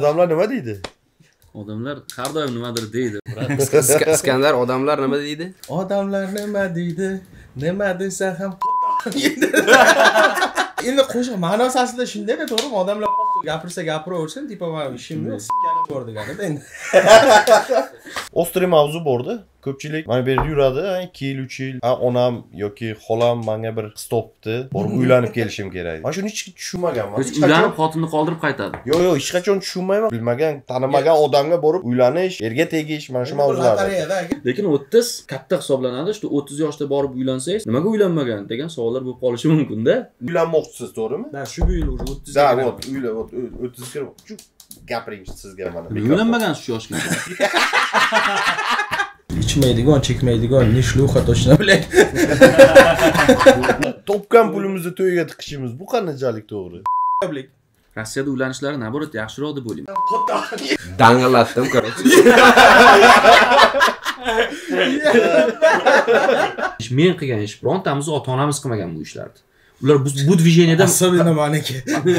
Odamlar nima deydi? Odamlar har doim nimadir deydi. Iskandar odamlar nima deydi? Odamlar nima deydi? Nima desa ham endi qo'shiq ma'nosi aslida shunday-da, to'g'rimi? Odamlar gapirsa gapiraversin, tipa men ishim yo'q, sikkanim bor degani endi. Ostri mavzu bordi. Ko'pchilik mana bu yerda yuradi, 2 yil, 3 yil. Onam yoki xolam menga bir stopdi, borib uylanib kelishim kerak. Men shuni hech tushunmaganman. Hech uylanib xotinni qoldirib qaytadi. Yo'q, hech qachon tushunmayman. Bilmagan, tanimagan odamga borib uylanish, erga tegish, mana shu mavzular. Lekin 30 katta hisoblanadi. Shu 30 yoshda borib uylansangiz, nimaga uylanmagan degan savollar bo'lib qolishi mumkin-da. Uylanmoqchisiz, to'g'rimi? Da, shu yil уже 30 Da, uylan, 30 ga gapiring sizga mana. Uylanmagan shu yoshga. İçmeydigan, çekmeydigan, ne şluha точно, блядь. Topgan pulimizni to'yga tiqishimiz bu qanchalik to'g'ri? Rossiyada uylanishlari naborat yaxshiroq deb o'ylayman. Dangalatdim, короче. Men qilgan ish, birontamiz ota-onamiz qilmagan bu ishlarni. Ular bu движениеda Особенно maniki.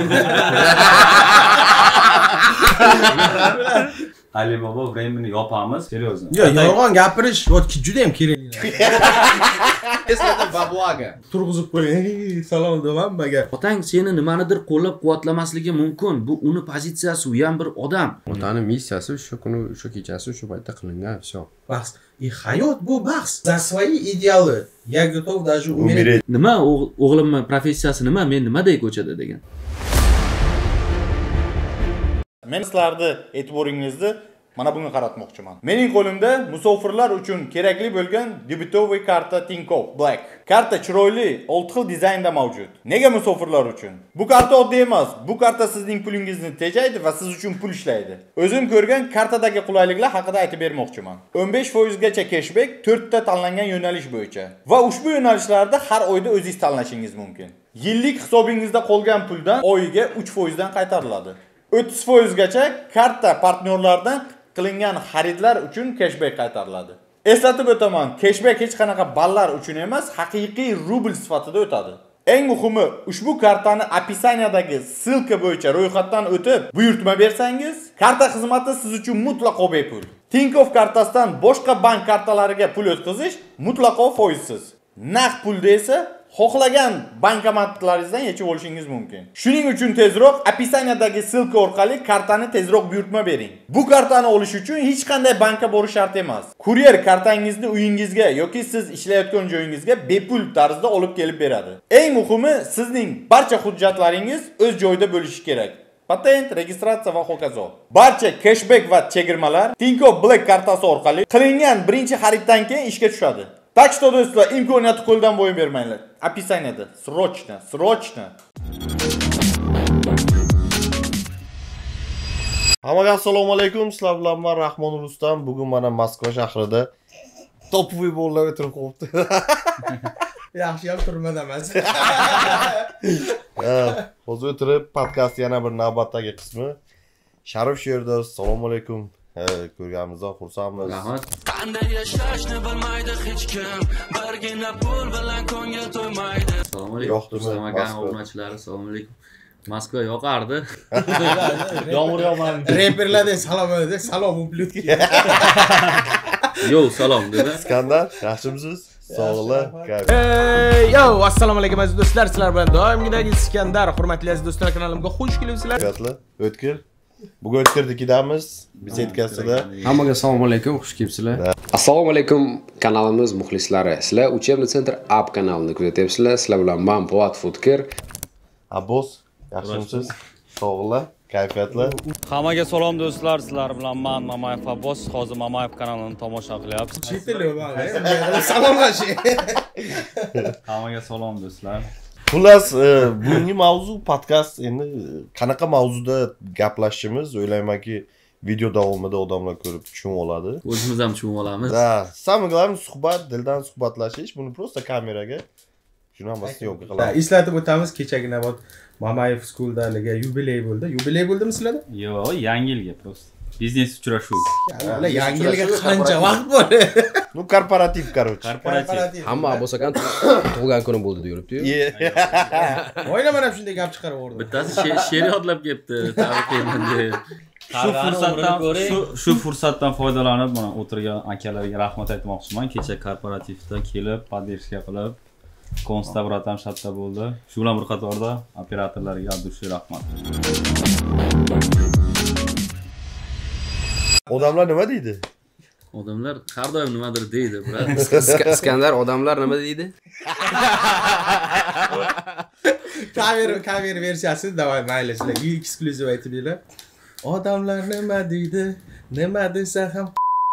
Ali Baba времени yopamiz, seriyozmi? Yo'q, yolg'on gapirish juda ham kerak. Eslada babuaga. Turg'izib qo'ying. Salom hammaga. Otang seni nimanidir qo'llab-quvvatlamasligi mumkin. Bu uni pozitsiyasi, u ham bir odam. Otani missiyasi shu kuni, shu kechasi shu paytda qilingan, всё. Bahs. И hayot bu bahs. За свои идеалы я готов даже умереть. Nima o'g'limning professiyasi nima? Men nimaday ko'chada degan. Men sizlarni e'tiboringizni mana bunga qaratmoqchiman. Mening qo'limda musofirlar uchun kerakli bo'lgan debitovый karta Tinkoff Black. Karta chiroyli, 6 xil dizaynda mavjud. Nega musofirlar uchun? Bu karta oddiy emas. Bu karta sizning pulingizni tejaydi va siz uchun pul ishlaydi. O'zim ko'rgan kartadagi qulayliklar haqida aytib bermoqchiman. 15% gacha cashback 4 ta tanlangan yo'nalish bo'yicha. Va ushbu yo'nalishlarda har oyda o'zingiz tanlashingiz mumkin. Yillik hisobingizda qolgan puldan oyiga 3% dan qaytariladi. 30% gacha karta partnyorlardan qilingan xaridlar uchun cashback qaytariladi. Eslatib o'taman, cashback hech qanaqa ballar uchun emas, haqiqiy rubl sifatida o'tadi. Eng muhimi, ushbu kartani описаниядagi ssilka bo'yicha ro'yxatdan o'tib, buyurtma bersangiz, karta xizmati siz uchun mutlaqo bepul. Tinkoff kartasidan boshqa bank kartalariga pul o'tkazish mutlaqo foizsiz. Naqd pulda esa xohlagan bankomatlaringizdan yechib olishingiz mumkin. Shuning uchun tezroq описаниядagi ssilka orqali kartani tezroq buyurtma bering. Bu kartani olish uchun hech qanday bankka borish shart emas. Kuryer kartangizni uyingizga yoki siz ishlayotgan joyingizga bepul tarzda olib kelib beradi. Eng muhimi, sizning barcha hujjatlaringiz o'z joyida bo'lishi kerak. Patent, registratsiya va hokazo. Barcha cashback va chegirmalar Tinkoff Black kartasi orqali qilingan birinchi xariddan keyin ishga tushadi. Так что, do'stlar, imkoniyatni qo'ldan boy bermanglar. Описаниеda срочно. Hammaga assalomu alaykum. Sizlar bilan men Rahmon Rustam. Bugun mana Moskva shahrida topovoy bolalar o'tirib qolibdi. Yaxshi ham turmada emas. Hozir o'tirib podkast yana bir navbatdagi qismi. Sharif shu yerda. Assalomu alaykum. Ko'rganimizdan xursandmiz. Rahmat. Qanday yashashni bilmaydi hech kim, birgina pul bilan ko'ngil to'ymaydi. Assalomu alaykum. Yoqdimi? Obunachilar, assalomu alaykum. Moskva yoqardi. Yomg'ir yog'madi. Reperlardan salom dedi. Salom uplutki. Yo, salom dedi. Iskandar, yaxshimisiz? Sog'lar. Yo, assalomu alaykum aziz do'stlar. Sizlar bilan doimgidagi Iskandar. Hurmatli aziz do'stlar, kanalimga xush kelibsizlar. O'tkir. Bugun O'tkirnikidamiz. Besetkasida. Hammaga assalomu alaykum, xush kelibsizlar. Assalomu alaykum kanalimiz muxlislari. Sizlar Uchebni Center app kanalini kuzatyapsizlar. Sizlar bilan men Po'lat Futkir. Abbos, yaxshimisiz? Sog'lar, kayfiyatlar. Hammaga salom do'stlar, sizlar bilan men Mamayev Abbos, hozir Mamayev kanalini tomosha qilyapsiz. Salomlashing. Hammaga salom do'stlar. Xullas, bugungi mavzu podkast endi qanaqa mavzuda gaplashishimiz o'ylaymanki video davomida odamlar ko'rib tushunib oladi. O'zimiz ham tushunib olamiz. Da, samim glавный suhbat, dildan suhbatlashish, buni просто kameraga shuni hammasini yo'q qilamiz. Eslatib o'tamiz, kechagina bot Mamayev School'dagi yubiley bo'ldi. Yubiley bo'ldimi sizlarda? Yo'q, yangi yilga просто. Biznes uchrashuv. Yangi yilga qancha vaqt bor? Ну, korporativ, короче. Korporativ. Hamma Abbos aka tug'ilgan kunim bo'ldi deyapti-yu. O'yna mana shunday gap chiqarib o'rdi. Bittasi she'r yodlab kelibdi, tabriklayman deb. Shu fursatdan foydalanib mana o'tirgan akalarga rahmat aytmoqchiman. Kecha korporativda kelib, poddershka qilib, konsta bratam shatta bo'ldi. Shu bilan bir qatorda operatorlarga abdushi rahmat. Odamlar nima deydi? Odamlar har doim nimadir deydi, brat. Iskandar odamlar nima deydi? Cover versiyasi davay mayli sizlarga eksklyuziv aytib berlar. Odamlar nima deydi? Nima desa ham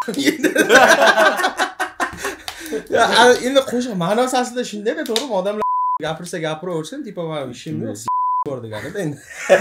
Ya endi qo'shiq ma'nosi aslida shunday-da, to'g'rimi? Odamlar gapirsa gapiraversin, tipa va ishim yo'q, bor deganida endi.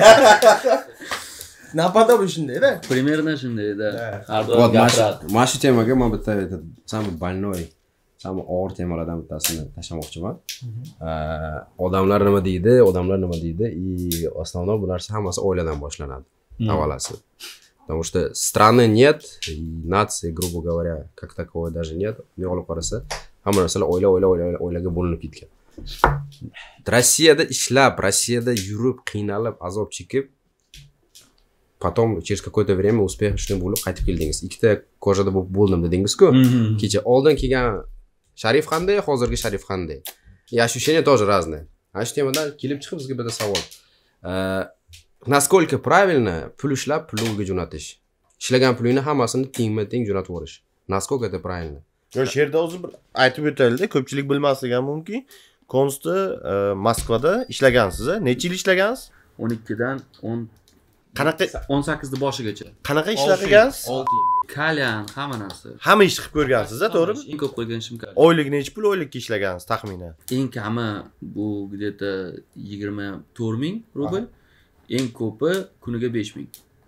Napada bu shunday-da. Примерно shunday-da. Har doim Вот, gapiradi. mana shu temaga men bitta самый больной, самый og'ir temalardan bittasini tashlamoqchiman. Odamlar nima deydi, odamlar nima deydi? И основном bular hammasi oiladan boshlanadi. Avvalasi. Потому что страны нет, и нации, грубо говоря, как таковой даже нет. Ne olib qarasa, hamma narsalar oilaga bo'linib ketgan. Rossiyada ishlab, Rossiyada yurib, qiynalib, azob chekib, потом через какое-то время успешный bo'lib qaytib keldingiz. Ikkita kojada bo'ldim dedingiz-ku. Kecha oldin kelgan Sharif qanday, hozirgi Sharif qanday? И ощущения тоже разные. Ana shu temadan kelib chiqib bizga bitta savol. Naskолько правильно pul ishlab pulga jo'natish? Ishlagan pulingni hammasini teng jo'natib yuborish. Naskолько это правильно? Yo, she'rda o'zi bir aytib o'taylik-da, ko'pchilik bilmasligi ham mumkin. Konsta Moskvada ishlagansiz, necha yil ishlagansiz? 12 dan 10 Qanaqa 18 boshigacha. qanaqa ishlar qilgansiz? Kalyan, hamma narsa. Hamma ishni qilib ko'rgansiz, to'g'rimi? Eng ko'p qo'ygan ishim kalyan. Oylik necha pul oylikka ishlagansiz taxminan? Eng kami bu где-то 24,000 rubl. Eng ko'pi kuniga 5,000.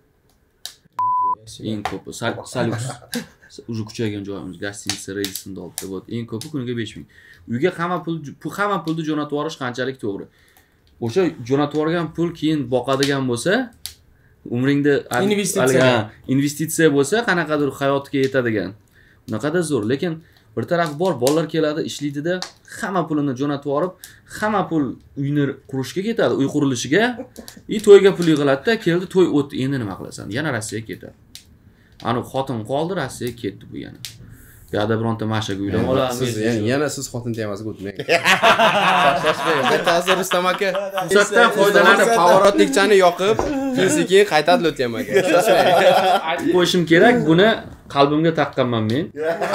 Eng ko'pi Salux. Уже kuchaygan joyimiz, gostinitsa Radisson olibdi. Вот, eng ko'pi kuniga 5,000. Uyga hamma pulni jo'natib yuborish qanchalik to'g'ri? O'sha jo'natib yuborgan pul keyin boqadigan bo'lsa, umringda investitsiya bo'lsa, qanaqadir hayotiga yetadigan. Unaqada zo'r, lekin bir taraf bor, bolalar keladi, ishlaydi-da, hamma pulini jo'natib yuborib, hamma pul uyni qurishga ketadi, uy qurilishiga, to'yga pul yig'iladi-da, keldi, to'y o'tdi, endi nima qilasan? Yana Rossiyaga ketadi. Ani xotin qoldi, Rossiyaga ketdi bu yana. Bu yerda bironta mashaga uylanib olamiz. Siz yana siz xotin temasiga o'tmang. Ta'sir Rustam aka Fursatdan foydalanib pavorotnikchani yoqib, keyin qaytadi lut temaga. aytib qo'yishim kerak, buni qalbimga taqqanman men.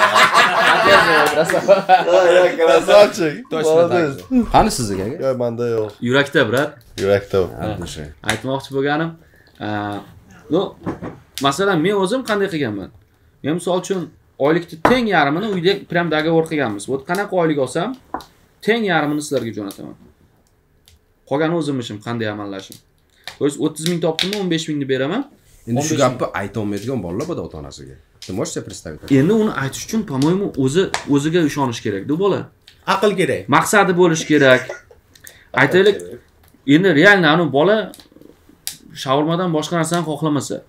Krasavchik. Точно так. Qani sizga? Yo, menda yo'q. Yurakda, brat. Yurakda. Aytmoqchi bo'lganim, masalan, men o'zim qanday qilganman? Men misol uchun oylikni teng yarmini uyda prям договор qilganmiz. Вот qanaqa oylik olsam, teng yarmini sizlarga jo'nataman. Qolgani o'zim ishim, qanday amallashim. O'z 30 ming topdim, 15 mingni beraman. Endi shu gapni ayta olmaydigan bolalar bor ota-onasiga. Ты можешь себе представить? Endi uni aytish uchun, по-моему, o'ziga ishonish kerak-da bola. Aql kerak. Maqsadi bo'lish kerak. Aytaylik, endi realni anu bola shaurmadan boshqa narsani xohlamasa,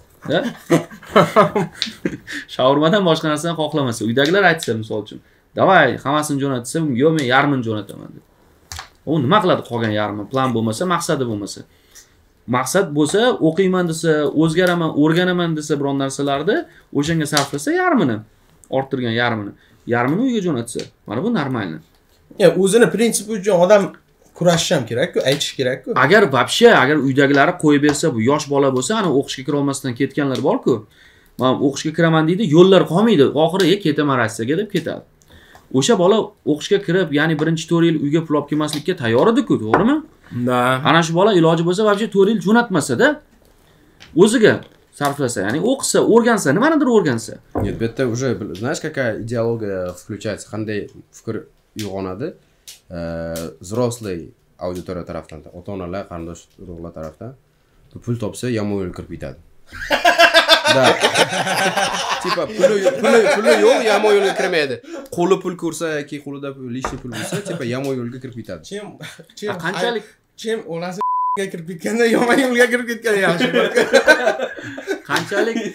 shaurmadan boshqa narsani xohlamasa, uydagilar aytsa misol uchun, "Davay, hammasini jo'natsa, yo'q, men yarmini jo'nataman" deb. U nima qiladi qolgan yarmi? Plan bo'lmasa, maqsadi bo'lmasa. Maqsad bo'lsa, o'qiyman desa, o'zgaraman, o'rganaman desa biron narsalarni o'shanga sarflasa yarmini, orttirgan yarmini uyga jo'natsa, mana bu normalni. Ya, o'zini prinsipi uchun odam kurashish ham kerak-ku, aytish kerak-ku. Agar uydagilari qo'yib bersa, bu yosh bola bo'lsa, ana o'qishga kira olmasdan ketganlar bor-ku. Men o'qishga kiraman deydi, yo'llar qolmaydi. Oxiri ketaman Rossiyaga deb ketadi. O'sha bola o'qishga kirib, ya'ni 4 yil uyga pul olib kelmaslikka tayyor edi-ku, to'g'rimi? Ana shu bola iloji bo'lsa, вообще 4 yil jo'natmasa-da, o'ziga sarflasa, ya'ni o'qisa, o'rgansa, nimanidir o'rgansa. Нет, это уже, знаешь, какая идеология включается, qanday fikr uyg'onadi? Взрослый auditoriya tarafdan, ota-onalar, qarindosh urug'lar tarafdan pul topsa yomon yo'lga kirib ketadi. Da. Tipa puli yo'q, yomon yo'lga kirmaydi. Qo'li pul ko'rsa yoki qo'lida lishni pul bo'lsa, tipa yomon yo'lga kirib ketadi. Qanchalik onasi kirib ketganda yomon yo'lga kirib ketgani yaxshi. Qanchalik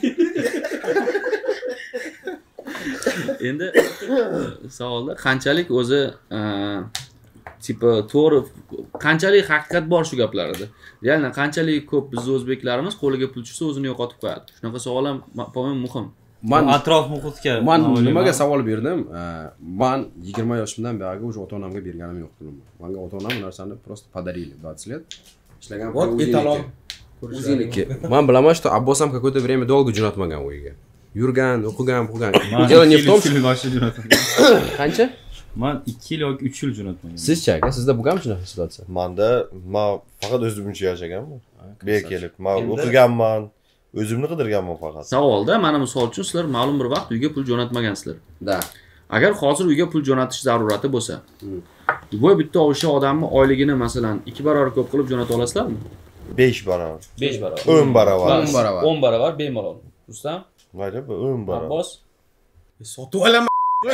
endi savolda qanchalik o'zi tipa to'g'ri qanchalik haqiqat bor shu gaplarda. Realni qanchalik ko'p biz o'zbeklarimiz qo'liga pul tushsa o'zini yo'qotib qo'yadi. Shunaqa savol ham po-mo'yam muhim. Man atrof muhitga. Man nimaga savol berdim? Man 20 yoshimdan beri o'sha ota-onamga berganim yo'q pulimni. Menga ota-onam bu narsani просто подарили 20 лет. Ishlagan Вот etalon. O'ziniki. Men bilaman, что Abbos ham какое-то время долго jo'natmagan uyiga. Yurgan, o'qigan. Дело не в том, что Qancha? Men 2 yil yoki 3 yil jo'natmagan. Sizcha aka, sizda bo'lganmi shunaqa situatsiya? Men faqat o'zim uchun yashaganman. Bu yerga kelib, men o'qiganman, o'zimni qidirganman faqat. Savolda mana misol uchun sizlar ma'lum bir vaqt uyga pul jo'natmagansizlar. Da. Agar hozir uyga pul jo'natish zarurati bo'lsa, bu bitta o'sha odamning oyligini masalan 2 barobar ko'p qilib jo'nata olasizlarmi? 5 barobar. 5 barobar. 10 barobar. 10 barobar. 10 barobar bemalol. Rustam? Mayli, 10 barobar. Abbos? Sotib olaman.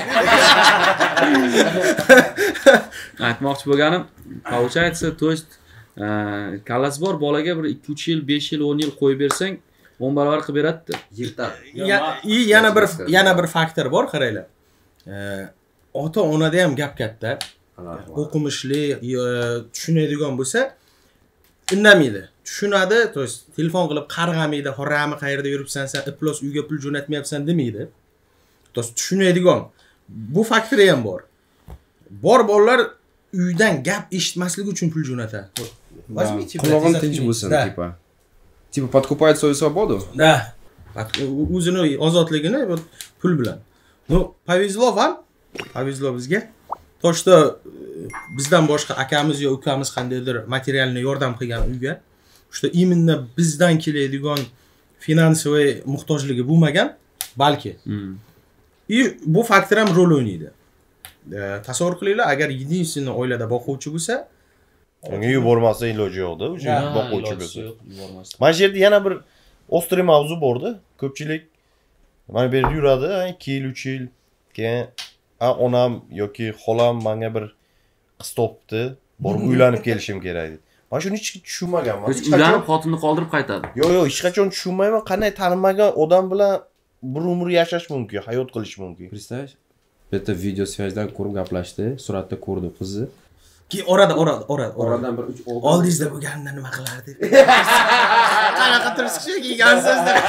Aytmoqchi bo'lganim, получается, то есть kallasi bor bolaga bir 2-3 yil, 5 yil, 10 yil qo'yib bersang, 10 barobar qilib beradi. Yirtadi. Yana bir faktor bor, qaranglar. Ota-onada ham gap katta. O'qimishli, tushunadigan bo'lsa, indamaydi. Tushunadi, to есть telefon qilib qarg'amaydi, "Horami qayerda yuribsan, sen iplos uyga pul jo'natmayapsan" demaydi. To есть tushunadigan. Bu faktori ham bor. Bolalar uydan gap eshitmasligi uchun pul jo'natadi. Возьмите, Qulog'im tinch bo'lsin, tipa. Tipa подкупает свою свободу? Да. O'zini ozodligini pul bilan. Ну, повезло вам. Повезло bizga. То, что bizdan boshqa akamiz yo ukamiz qandaydir materialni yordam qilgan uyga, что именно bizdan keladigan finansiy muhtojligi bo'lmagan, balki. И bu faktor ham rol o'ynaydi. Tasavvur qilinglar, agar единственный oilada boquvchi bo'lsa, unga yubormasa iloji yo'q-da, o'sha boquvchi bo'lsa. Mana shu yerda yana bir ostri mavzu bordi. Ko'pchilik mana bu yerda yuradi, 2 yil, 3 yil, keyin onam yoki xolam menga bir qiz topdi, borib uylanib kelishim kerak dedi. Men shuni hech tushunmaganman. Uylanib xotinni qoldirib qaytadi. Yo'q, hech qachon tushunmayman, qanday tanimagan odam bilan bir umr yashash mumkin, hayot qilish mumkin. Представь, bitta video связьdan ko'rib gaplashdi, suratda ko'rdi qizni. Ki oradan bir 3 oldingizda bo'lganimda nima qilardi? Qanaqa turishga kelgansiz deb.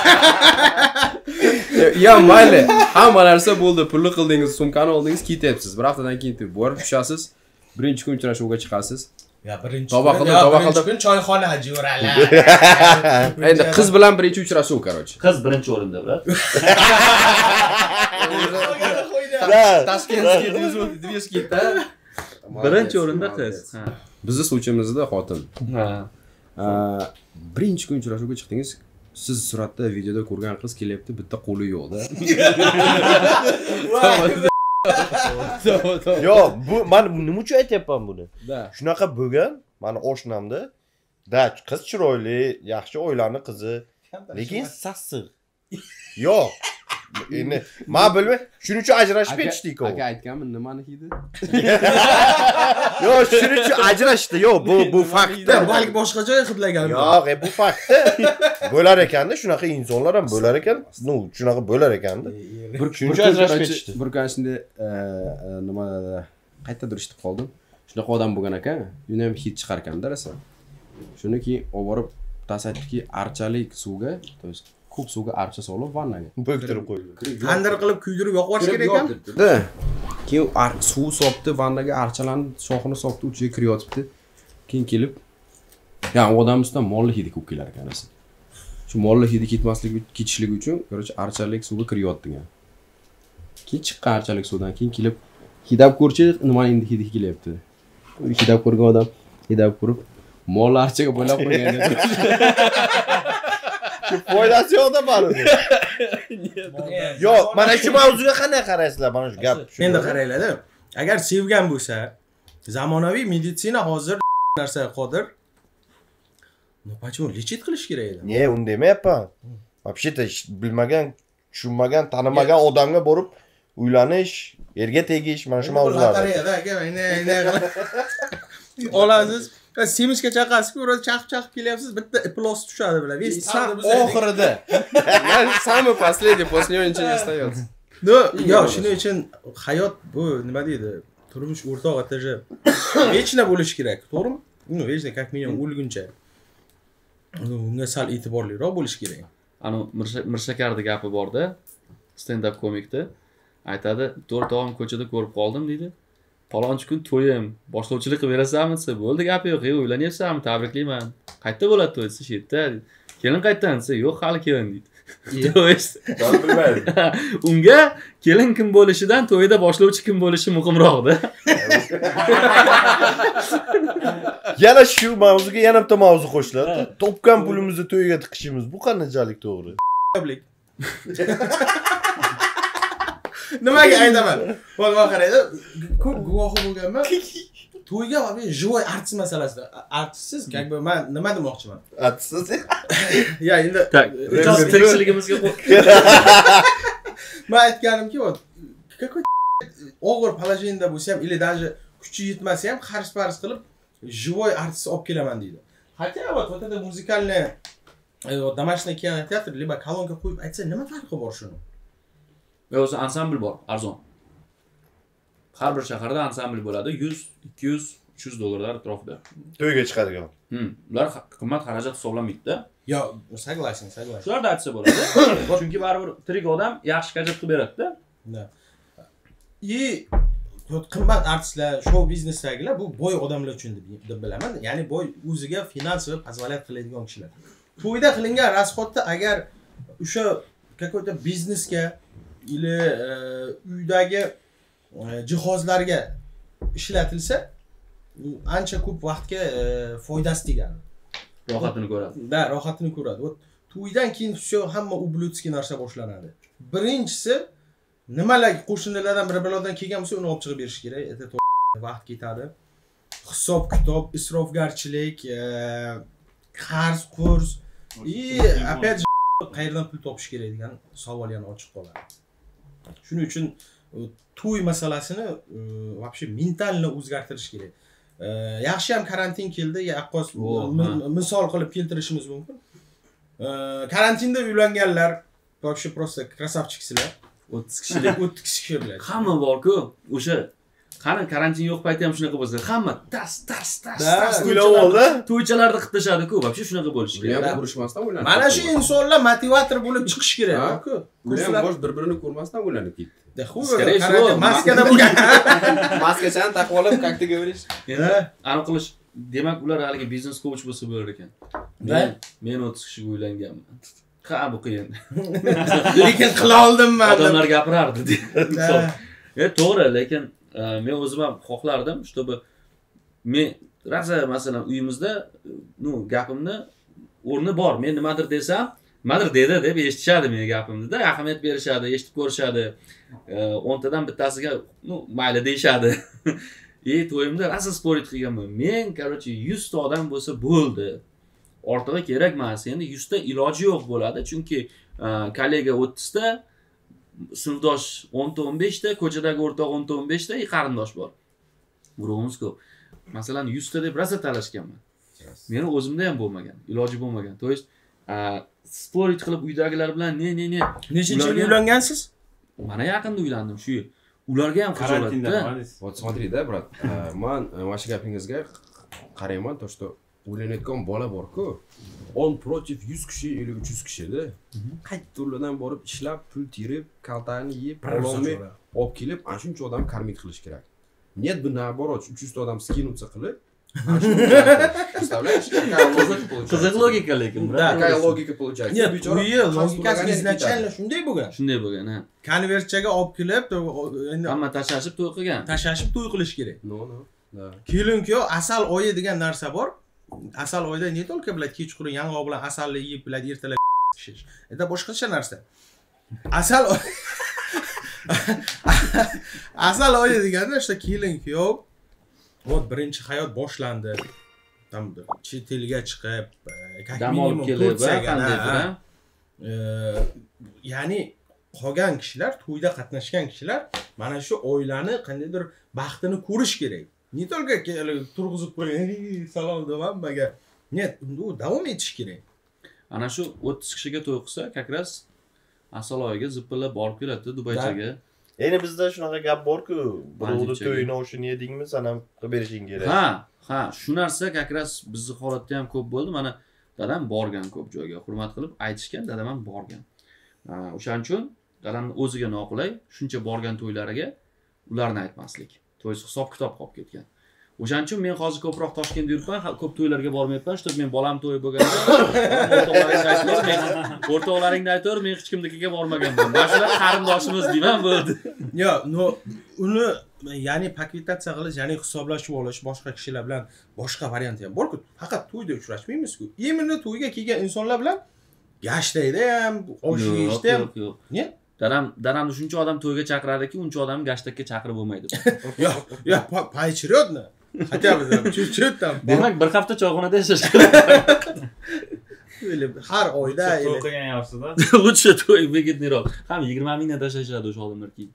Ya mayli, hamma narsa bo'ldi. Pulni qildingiz, sumkani oldingiz, ketyapsiz. Bir haftadan keyin borib tushasiz. Birinchi kun uchrashuvga chiqasiz. Ya birinchi kun choyxona jo'ralar. Endi qiz bilan birinchi uchrashuv, короче. Qiz birinchi o'rinda, brat. Toshkentga 200 ketdi. Birinchi o'rinda qiz. Bizni случаymizda xotin. Ha. Birinchi kun uchrashuvga chiqdingiz. Siz suratda, videoda ko'rgan qiz kelyapti, bitta qo'li yo'q-da. Yo'q, bu men nima uchun aytyapman buni? Da. Shunaqa bo'lgan, meni oshnamda, qiz chiroyli, yaxshi oilaning qizi, lekin sassiq. Yo'q. Endi men bilmay, shuning uchun ajrashib ketishdik-ku. Aka aytganmi, nimani hidi? Yo'q, shuning uchun ajrashdi. Yo'q, bu fakt. Balki boshqa joyga hidlagan. Yo'q, bu fakt. Bo'lar ekanda, shunaqa insonlar ham bo'lar ekan. No, shunaqa bo'lar ekanda. Shuning uchun ajrashib ketishdi. Bir kun shunday nima qayerdadir eshitib qoldim. Shunaqa odam bo'lgan ekan, uni ham hid chiqar ekan darasa. Shuni keyin olib borib tasaytdiki, archalik suvga, to есть ko'p suvga archa solib vannaga bo'ktirib qo'ydi. Tandir qilib kuydirib yoqib kerak ekan. Keyin suv sopdi, vannaga archalarni shoxini sopdi, u yerga kiryotibdi. Keyin kelib, ya'ni odam ustidan molli hidi ko'p kelar ekan aslida. Shu molli hidi ketishligi uchun, короче, archalik suvga kiryotdi. Keyin chiqqan archalik suvdan keyin kelib, hidab ko'rchi, nima endi hidi kelyapti. Hidab ko'rgan odam hidab ko'rib, molli archaga bo'ylab qo'ygan edi. Foydasi yo'q-da baribir. Yo'q, mana shu mavzuga qanday qaraysizlar? Mana shu gap. Endi qaranglar-da. Agar sevgan bo'lsa, zamonaviy meditsina hozir narsaga qodir. No, почему lechit qilish kerak edi? Ne, uni demayapman. Вообще-то bilmagan, tushunmagan, tanimagan odamga borib uylanish, erga tegish, mana shu mavzular. Olasiz. Semishga chaqasiz-ku, o'zi chaqib kelyapsiz, bitta iplos tushadi bilan. Oxirida. Yani самый последний, после него ничего не остается. No, yo'q, shuning uchun hayot bu nima deydi? turmush o'rtoq etaji vechna bo'lishi kerak, to'g'rimi? Uni vechna как minimum o'lguncha. Unga sal e'tiborliroq bo'lish kerak. Ana Mirshakarning gapi bor-da, stand up komikda. Aytadi, 4 og'im ko'chada ko'rib qoldim deydi. Falonchi kun to'yim, boshlovchilik qilib berasanmi desa, bo'ldi gapi yo'q, o'ylanyapsanmi? Tabriklayman. Qayerda bo'ladi to'y desa, yerda. Kelin qayerdan desa, yo'q, hali kelin deydi. bilmaydi. Unga kelin kim bo'lishidan to'yda boshlovchi kim bo'lishi muhimroqda. Yana shu mavzuga yana bitta mavzu qo'shiladi. Topgan pulimizni to'yga tiqishimiz bu qanchalik to'g'ri? Nimaga aytaman? Bo'lma qaraydi. Ko'p guvohi bo'lganman. To'yga va joy artist masalasida. Artistsiz, как бы men nima demoqchiman? Artistsiz? Ya, endi tirikchiligimizga men aytganimki, какой og'ir положениеda bo'lsa ham, или даже kuchi yetmasa ham xarj-parj qilib живой artist olib kelaman deydi. Хотя вот это музыкальное домашний кинотеатр либо колонка qo'yib aytsa, nima farqi bor shuni? O'zi ansambl bor, arzon. Har bir shaharda ansambl bo'ladi, 100, 200, 300 dollarlar atrofida. To'yga chiqadigan. Ular qimmat xarajat hisoblanmaydi-da. Yo, согласен. Shularda aytsa bo'ladi. Chunki baribir tirik odam yaxshi xarajat qilib beradi-da. И qimmat artistlar, show biznesdagilar bu boy odamlar uchun deb bilaman. Ya'ni boy o'ziga finansiy позволяет qiladigan kishilar. To'yda qilingan расходda agar o'sha какой-то biznesga или uydagi jihozlarga ishlatilsa, ancha ko'p vaqtga foydasi tegadi. Rohatini ko'radi. Da, rohatini ko'radi. To'ydan keyin shu hamma ubludskiy narsa boshlanadi. Birinchisi nimalar qo'shnilardan bir-birlardan kelgan bo'lsa, uni olib chiqib berish kerak. Это vaqt ketadi. Hisob kitob, isrofgarchilik, qarz, qurs и опять qayerdan pul topish kerak degan savol yana ochiq qoladi. Shuning uchun to'y masalasini вообще mentalni o'zgartirish kerak. Yaxshi ham karantin keldi, yaqqos misol qilib keltirishimiz mumkin. Karantinda uylanganlar вообще просто красавчиксizlar. 30 kishilik 30 kishilar. Hamma bor-ku, o'sha qani karantin yo'q payti ham shunaqa bo'lsa, hamma tas uylab oldi. To'ychalarni qilib tashadi-ku, вообще shunaqa bo'lishi kerak. Ular ko'rishmasdan o'ylanib. Mana shu insonlar motivator bo'lib chiqish kerak-ku. Ular bosh bir-birini ko'rmasdan o'ylanib ketdi. Maskada bo'lgan. Maskachani taqib olib, как ты говоришь? Aniq qilish, demak ular haligi biznes coach bo'lsa bo'lar ekan. Men 30 kishiga uylanganman. Ha, bu qiyin. Lekin qila oldim-man. Odamlar gapirardi. To'g'ri, lekin men o'zim ham xohlardim, чтобы men raza masalan uyimizda gapimni o'rni bor. Men nimadir desam, nimadir dedi deb eshitishadi meni gapimni-da, ahamiyat berishadi, eshitib ko'rishadi. 10 tadan bittasiga mayli deyshadi. To'yimda raza sporit qilganman. Men, короче, 100 ta odam bo'lsa bo'ldi. Ortig'i kerak emas. Endi 100 ta iloji yo'q bo'ladi, chunki kollega 30 ta, sinfdosh 10 ta 15 ta, ko'chadagi o'rtoq 10 ta 15 ta, qarindosh bor. Guruhimiz ko'p. Masalan, 100 ta deb raza talashganman. Meni o'zimda ham bo'lmagan, iloji bo'lmagan. To есть sporit qilib uydagilar bilan Nechinchi yil uylangansiz? Mana yaqinda uylandim shu yil. Ularga ham qizolatda. Вот смотри-da, brat. Men mana shu gapingizga qarayman, to что o'ylanayotgan bola bor-ku. On против 100 kishi или 300 kishida. Qayta turlardan borib ishlab, pul terib, kaltani yeb, ololmay olib kelib, ana shuncha odam karmit qilish kerak. Нет бы наоборот, 300 odam скинуться qilib, представляешь, qiziq logika lekin. Какая логика получается? Нет, logikasi изначально shunday bo'lgan. Shunday bo'lgan, ha. Konversiyaga olib kelib, hamma tashashib to'y qilgan. Tashashib to'y qilish kerak. No. Kelin-ku asal oyi degan narsa bor. Asal oyda ne только, блядь, kechqurun yong'oq bilan asalni yeb, блядь, ertalab pishish. Это boshqacha narsa. Asal oyi deganda o'sha kelin-kuyov вот birinchi hayot boshlandi. Tam chet elga chiqib, dam olib kelib, qandaydir. Ya'ni qolgan kishilar, to'yda qatnashgan kishilar mana shu oilani qandaydir baxtini ko'rish kerak. Не только turg'izib qo'ying, salom deb hammaga. Net, u davom etish kerak. Ana shu 30 kishiga to'y qilsa, как раз asal oyiga zippillab borib keladi Dubaychaga. Endi bizda shunaqa gap bor-ku, birovni to'yini o'shini yedingmi, sen ham qilib berishing kerak. Ha, shu narsa kakras bizni holatda ham ko'p bo'ldi. Mana dadam borgan ko'p joyga, hurmat qilib aytishgan, dadam ham borgan. O'shaning uchun dadamning o'ziga noqulay, shuncha borgan to'ylariga ularni aytmaslik. To'ysi hisob-kitob qolib ketgan. O'shaning uchun men hozir ko'proq Toshkentda yuribman, ko'p to'ylarga bormayapman. Shu men bolam to'yi bo'lganda o'rtoqlaringni aytaver, men hech kimnikiga bormaganman. Mana shular qarindoshimiz deyman bo'ldi. Yo'q, uni ya'ni paketatsiya qilish, ya'ni hisoblashib olish boshqa kishilar bilan boshqa variant ham bor-ku. Faqat to'yda uchrashmaymiz-ku. Imенно to'yga kelgan insonlar bilan gashtayda ham, osh yeyishda ham. Yo'q. Ne? Dadamni shuncha odam to'yga chaqiradiki, uncha odamni gashtakka chaqirib bo'lmaydi. Yo'q, поочередно. Хотя бы чуть-чуть там. Demak, bir hafta choyxonada yashash kerak. Har oyda to'y qilgan yaxshi-da. Lutcha to'y begetniroq. Ham 20 mingdan tashlashadi o'sha odamlar keyin.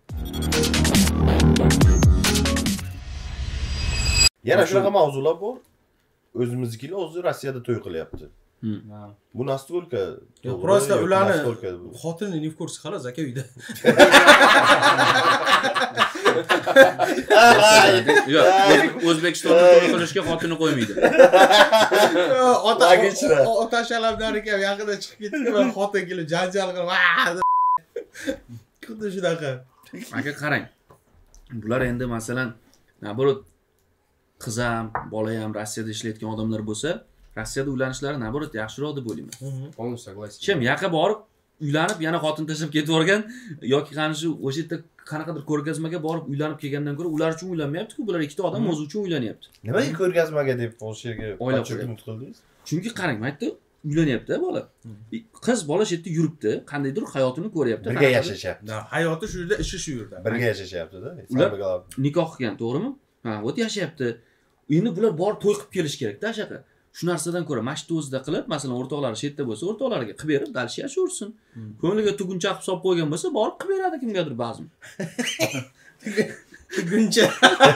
Yana shunaqa mavzular bor. O'zimiznikilar o'zi Rossiyada to'y qilyapti. Bu настолько. Просто ularni xotini не в курсе, xolos aka uyda. Yo'q, O'zbekistonda to'y qilishga xotini qo'ymaydi. Ota shalamdan ekan yaqinda chiqib ketdi va xotin kelib janjal qilib, xuddi shunaqa. Aka qarang. Bular endi masalan, naborot qiz ham, bola ham Rossiyada ishlayotgan odamlar bo'lsa, Rossiyada uylanishlari naborot yaxshiroq deb o'ylayman. Полностью согласен. Kim yaqa borib uylanib, yana xotin tashlab ketib o'rgan yoki qani shu o'sha yerda qanaqadir ko'rgazmaga borib uylanib kelgandan ko'ra ular uchun uylanmayapti-ku, bular ikkita odam o'zi uchun uylanyapti. Nimaga ko'rgazmaga deb o'sha yerga O'ylab qildingiz? Chunki qarang, maytda uylanyapti bola. Qiz bola shu yerda yuribdi, qandaydir hayotini ko'ryapti. Birga yashashyapti. Hayoti shu yerda, ishi shu yerda. Birga yashashyapti-da. Ular nikoh qilgan, to'g'rimi? Ha, o't yashayapti. Endi bular borib to'y qilib kelish kerak-da, shaqa. Shu narsadan ko'ra mashit o'zida qilib, masalan, o'rtoqlari shu yerda bo'lsa, o'rtoqlariga qilib berib, dalshi yashaversin. Ko'ngliga tuguncha qilib solib qo'ygan bo'lsa, borib qilib beradi kimgadir ba'zim. Tuguncha.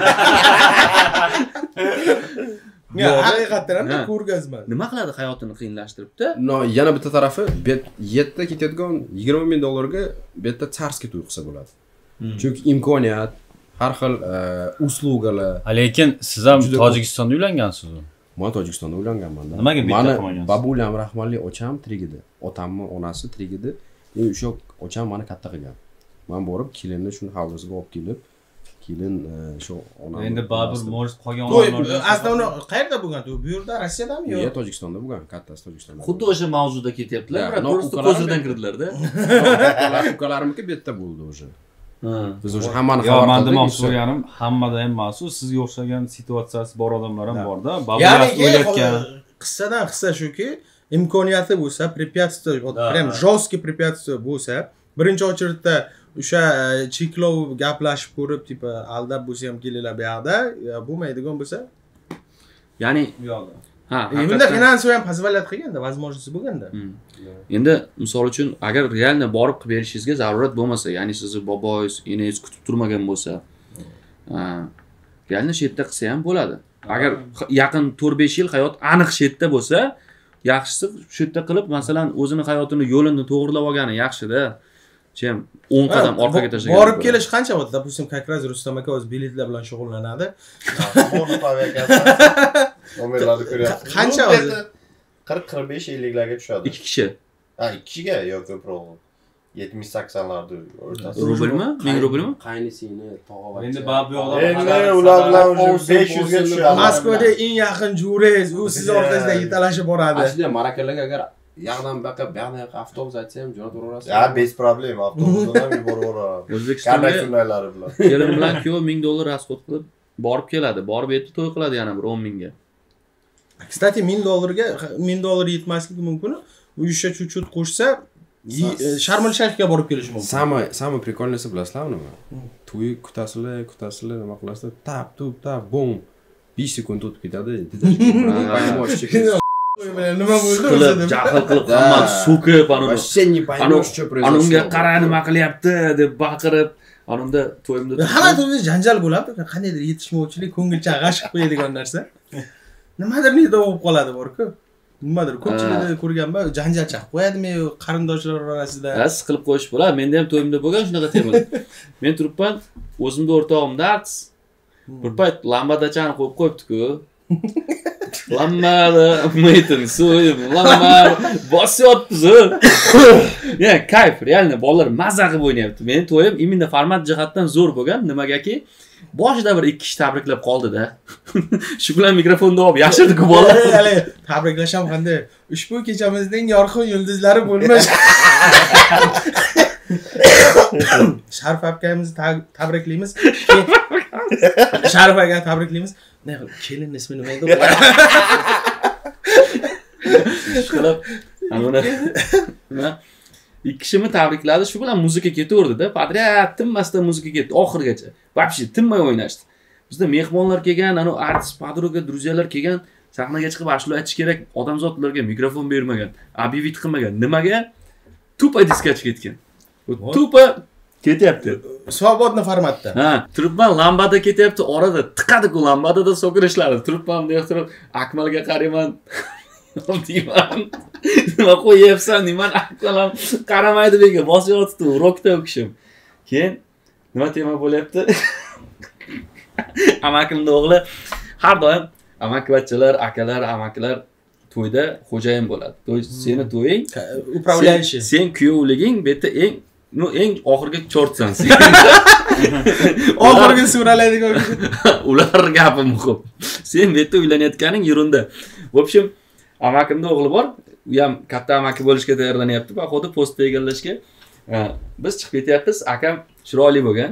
Ya, haqiqatan ham ko'rgazma. Nima qiladi hayotini qiyinlashtiribdi? No, yana bitta tarafi betda ketadigan 20 ming dollarga betda tsarskiy to'y qilsa bo'ladi. Chunki imkoniyat, har xil uslugalar. Lekin siz ham Tojikistonda uylangansiz-ku. Men Tojikistonda uylanganman-da. Nimaga bitta qilmagansiz? Babulam rahmatli ocham tirik edi. Otamni onasi tirik edi. O'sha ocham meni katta qilgan. Men borib kelinni shuni hovlisiga olib kelib, kelin shu onam. Endi Babur Morris qolgan odamlar. Aslida qayerda bo'lgan to'y? Bu yerda Rossiyadami yo'q? Yo'q, Tojikistonda bo'lgan, kattasi Tojikistonda. Xuddi o'sha mavzuda ketyaptilar, biroq to'g'risi ko'zdan kirdilar-da. Ukalarimniki betda bo'ldi o'sha. Biz o'sha hammani xabar qildik. Men demoqchi bo'lganim, hammada ham emas, sizga o'xshagan situatsiyasi bor odamlar ham bor-da. Ya'ni o'ylayotgan qissadan qissa shuki, imkoniyati bo'lsa, препятствие, прям жесткий препятствие bo'lsa, birinchi очередda o'sha cheklov gaplashib ko'rib, tipa aldab bo'lsa ham kelinglar bu yoqda, bo'lmaydigan bo'lsa, ya'ni ha, bunda finansiy ham позволять qilganda, возможности bo'lganda. Endi misol uchun agar realni borib qilib berishingizga zarurat bo'lmasa, ya'ni sizni boboyingiz, enangiz kutib turmagan bo'lsa, realni shu yerda qilsa ham bo'ladi. Agar yaqin 4-5 yil hayot aniq shu yerda bo'lsa, yaxshisi shu yerda qilib, masalan, o'zini hayotini yo'lini to'g'rilab olgani yaxshi-da. Chem 10 qadam orqaga tashlagan. Borib kelish qancha bo'ldi? Допустим, как раз Rustam aka o'z biletlar bilan shug'ullanadi. Nomerlarni ko'ryapsiz. Qancha bo'ldi? 40-45-50 larga tushadi. 2 kishi. Ha, 2 kishiga yo'q ko'proq. 70-80 larda o'rtasida. Rublmi? 1000 rublmi? Qaynisini tog'ava. Endi Babu yo'qlar. Endi ular bilan 500 ga tushadi. Moskvada eng yaqin jurangiz, u siz o'rtasida yetalashib boradi. Aslida marakalarga agar yaqdan baqa, buyoqdan yoqqa avtobus aytsa ham jo'natib yuborasiz. Ha, bez problem. Avtobusdan ham yuborib yuboradi. O'zbekistonga kunlari bilan. Kelin bilan kuyov 1000 dollar расход qilib borib keladi. Borib yerda to'y qiladi yana bir 10 mingga. Kстати, 1000 dollarga 1000 dollar yetmasligi mumkin. U ishga chut-chut qo'shsa, Sharm-el-Shayxga borib kelish mumkin. Самое прикольное bilasizlarmi nima? To'y kutasizlar, nima qilasizlar? Tap, bum. 5 sekund o'tib ketadi. Nima bo'ldi o'zi deb jahl qilib hamma so'kib Вообще не поймешь, что произошло. Unga qara nima qilyapti deb baqirib, anunda to'yimda hamma to'yda janjal bo'ladi, qandaydir yetishmovchilik, ko'ngilcha g'ash qo'yadigan narsa. Nimadir nida bo'lib qoladi bor-ku. nimadir ko'pchilikda ko'rganman janjal chaqib qo'yadimi qarindoshlar orasida. Siqilib qo'yish bo'ladi. Menda ham to'yimda bo'lgan shunaqa temalar. Men turibman, o'zimda o'rtog'imda artist. Bir payt lambadachani qo'yib qo'yibdi-ku. Lambada maytin so'yib, lambada bosyapti. Ya kayf, realni bolalar mazza qilib o'ynayapti. Mening to'yim imенно format jihatdan zo'r bo'lgan. Nimagaki boshida bir 2 kishi tabriklab qoldi-da. Shu bilan mikrofonni olib yashirdi-ku bolalar. Hali tabriklasham qanday? Ushbu kechamizning yorqin yulduzlari bo'lmish. Sharif akamizni tabriklaymiz. Sharif akani tabriklaymiz. Ne kelin ismi nima edi? Qilib, ana ikki kishini tabrikladi, shu bilan muzika ketaverdi-da. Padriyat tinmasdan muzika ketdi oxirigacha. Вообще tinmay o'ynashdi. Bizda mehmonlar kelgan, ana artist, podruga, druzyalar kelgan, sahnaga chiqib ashula aytish kerak, odamzodlarga mikrofon bermagan, объявить qilmagan. Nimaga? Tupa diskachi ketgan. Tupa ketyapti. Svobodna formatda. Ha, turibman lambada ketyapti, orada tiqadi-ku lambadada so'kirishlari. Turibman, bunday qilib Akmalga qarayman. Deyman. Nima qo'yapsan? Nima aqlam qaramaydi menga. Bosyapti, rokda o'kishim. Keyin nima tema bo'lyapti? Amakimning o'g'li har doim amakivachchalar, akalar, amakilar to'yda xo'jayin bo'ladi. To'y seni to'ying, upravляющий. Sen kuyovliging bu yerda eng oxirgi chortsan sen. Oxirgi so'ralaydigan. Ular gapi muhim. Sen bu yerda uylanayotganing yurunda. В общем, amakimning o'g'li bor. U ham katta amaki bo'lishga tayyorlanyapti. Bahoda postda egallashga. Biz chiqib ketyapmiz. Akam chiroyli bo'lgan.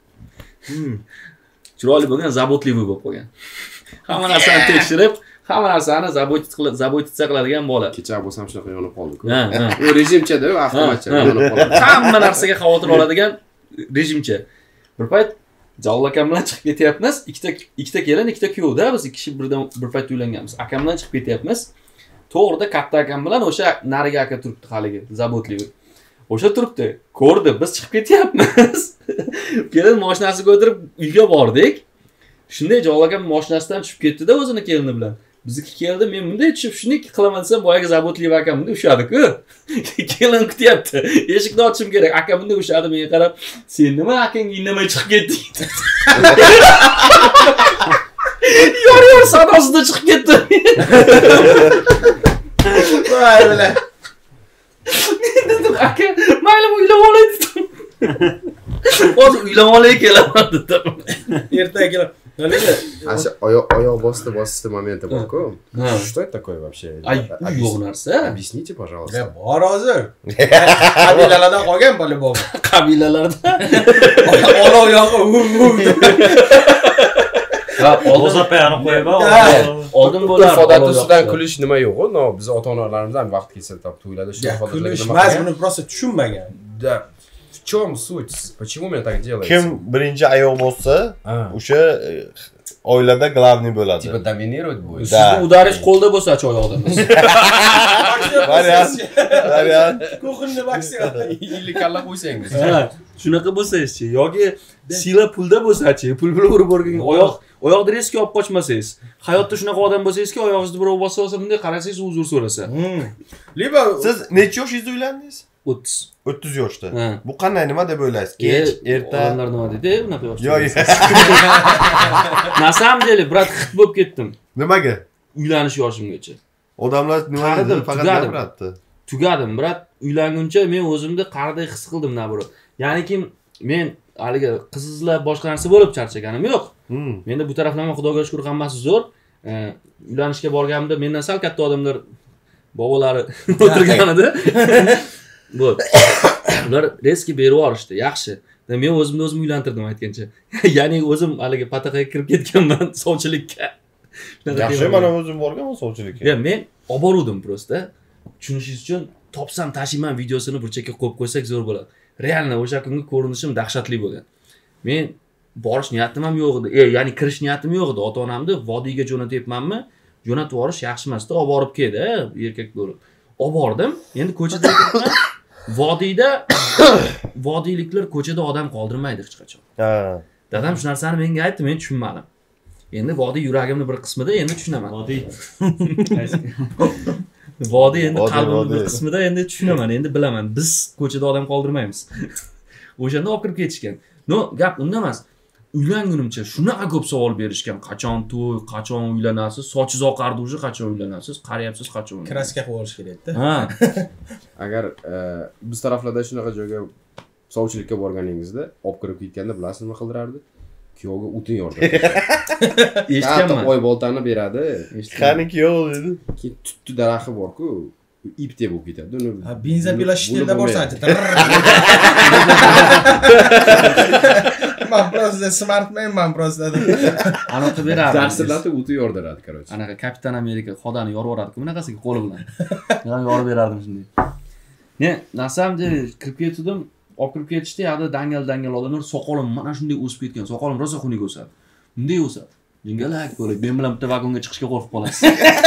Chiroyli bo'lgan, zabotli bo'lib qolgan. Hamma narsani tekshirib, hamma narsani zabotitsa qiladigan bola. Kecha bo'lsam shunaqa yonib qoldi-ku. Ha. U rejimchada, avtomatcha yonib qoldi. Hamma narsaga xavotir oladigan rejimcha. Bir payt Jalol akam bilan chiqib ketyapmiz. Ikkita kelin, ikkita kuyovda biz ikki kishi birdan bir payt uylanganmiz. Akam bilan chiqib ketyapmiz. To'g'rida katta akam bilan o'sha nariga aka turibdi haligi, zabotli. O'sha turibdi. Ko'rdi, biz chiqib ketyapmiz. Kelin mashinasiga o'tirib uyga bordik. Shunday Jalol akam mashinasidan tushib ketdi-da o'zini kelini bilan. Bizniki keldi, men bunday tushib shuni qilaman desam, boyaga zabotli akam bunday ushadi-ku. Kelin kutyapti. Eshikni ochishim kerak. Akam bunday ushadi, menga qarab, "Sen nima akang indamay chiqib ketding?" Yor sadosida chiqib ketdi. Voy bilan. Dedim, aka, mayli uylanib olay dedim. Hozir uylanib olay kelaman dedim. Ertaga kelib. Nolida? Asha oyoq bosdi momenti bor-ku. Что это такое вообще? Yo'q narsa. Объясните, пожалуйста. Bor hozir. Qabilalardan qolgan bola bor. Qabilalarda. Olov yog'i. O'zapayani qo'yib, oldin bo'lar. Fodatusidan kulish nima yo'q-ku? No, biz ota-onalarimizdan vaqt keltirib to'yladi, shu fodalarga nima. Mas buni просто tushunmagan. Да. В чем суть? Почему меня так делаете? Kim birinchi ayoq bo'lsa, o'sha oilada главный bo'ladi. Типа доминировать будет. Sizni udarish qo'lda bo'lsa-chi oyoqda. Variant. Ko'xinni baksiya. Или kalla qo'ysangiz. Shunaqa bo'lsa-chi, yoki sila pulda bo'lsa-chi, pul bilan urib borgan oyoq dreski olib qochmasangiz, hayotda shunaqa odam bo'lsangiz-ki, oyog'ingizni birov bossa olsa, bunday qarasangiz uzr so'rasa. Liba siz necha yoshingizda uylandingiz? 30. 30 yoshda. Bu qanday nima deb o'ylaysiz? Kech, erta. Odamlar nima deydi? Bunaqa yoshda. Yo'q. Na samом деле, brat, xit bo'lib ketdim. Nimaga? Uylanish yoshimgacha. Odamlar nima dedi? Faqat gapiradi. Tugadim, brat. Uylanguncha men o'zimni qariday his qildim, nabaro. Ya'niki men haliga qizlar boshqa narsa bo'lib charchaganim yo'q. Menda bu taraflama Xudoga shukr hammasi zo'r. Uylanishga borganimda mendan sal katta odamlar bobolari o'tirganida bu ular reski berib yuborishdi, yaxshi. Men o'zimni o'zim uylantirdim aytgancha. Ya'ni o'zim haliga pataqaga kirib ketganman sovchilikka. Yaxshi, mana o'zim borganman sovchilikka. Ya men olib bordim prosta. Tushunishingiz uchun topsam tashiyman videosini bir chekka qo'yib qo'ysak zo'r bo'ladi. Realni o'sha kungi ko'rinishim dahshatli bo'lgan. Men borish niyatim ham yo'q edi. Ya'ni kirish niyatim yo'q edi. Ota-onamni vodiyga jo'natyapmanmi? Jo'natib yuborish yaxshi emas-da, olib borib keldi, erkak bo'lib. Olib bordim. Endi ko'chada ketman. Vodiyliklar ko'chada odam qoldirmaydi hech qachon. Dadam shu narsani menga aytdi, men tushunmadim. Endi vodiy yuragimning bir qismida endi tushunaman. Vodiy. Vodiy endi Vodiy, qalbimning vodiy. bir qismida endi tushunaman, endi bilaman. Biz ko'chada odam qoldirmaymiz. O'shanda olib kirib ketishgan. No, gap unda emas. Uylangunimcha shunaqa ko'p savol berishgan. Qachon to'y, qachon uylanasiz, sochingiz oqardi уже qachon uylanasiz, qarayapsiz qachon. Kraska qilib olish kerak-da. Ha. Agar biz taraflarda shunaqa joyga sovchilikka borganingizda olib kirib ketganda bilasizmi nima qildirardi? Kuyovga o'tin yordi. Eshitganman. Oy boltani beradi. Qani kuyov dedi. Keyin tutdi daraxti bor-ku, ip deb bo'lib ketadi. Ha, benzopila shtelda borsanchi. Men просто smartman просто. Anaqa berardi. Darslarda o'tin yordiradi, короче. Anaqa Kapitan Amerika xodani yorib yuboradi-ku, bunaqasiga qo'li bilan. Men yorib berardim shunday. Men nasamda kirib ketdim, olib kirib ketishdi, yoqda dangal odamlar soqolim mana shunday o'sib ketgan. Soqolim rosa xunuk o'sadi. Bunday o'sadi. Jingalak bo'lib, men bilan bitta vagonga chiqishga qo'rqib qolasiz.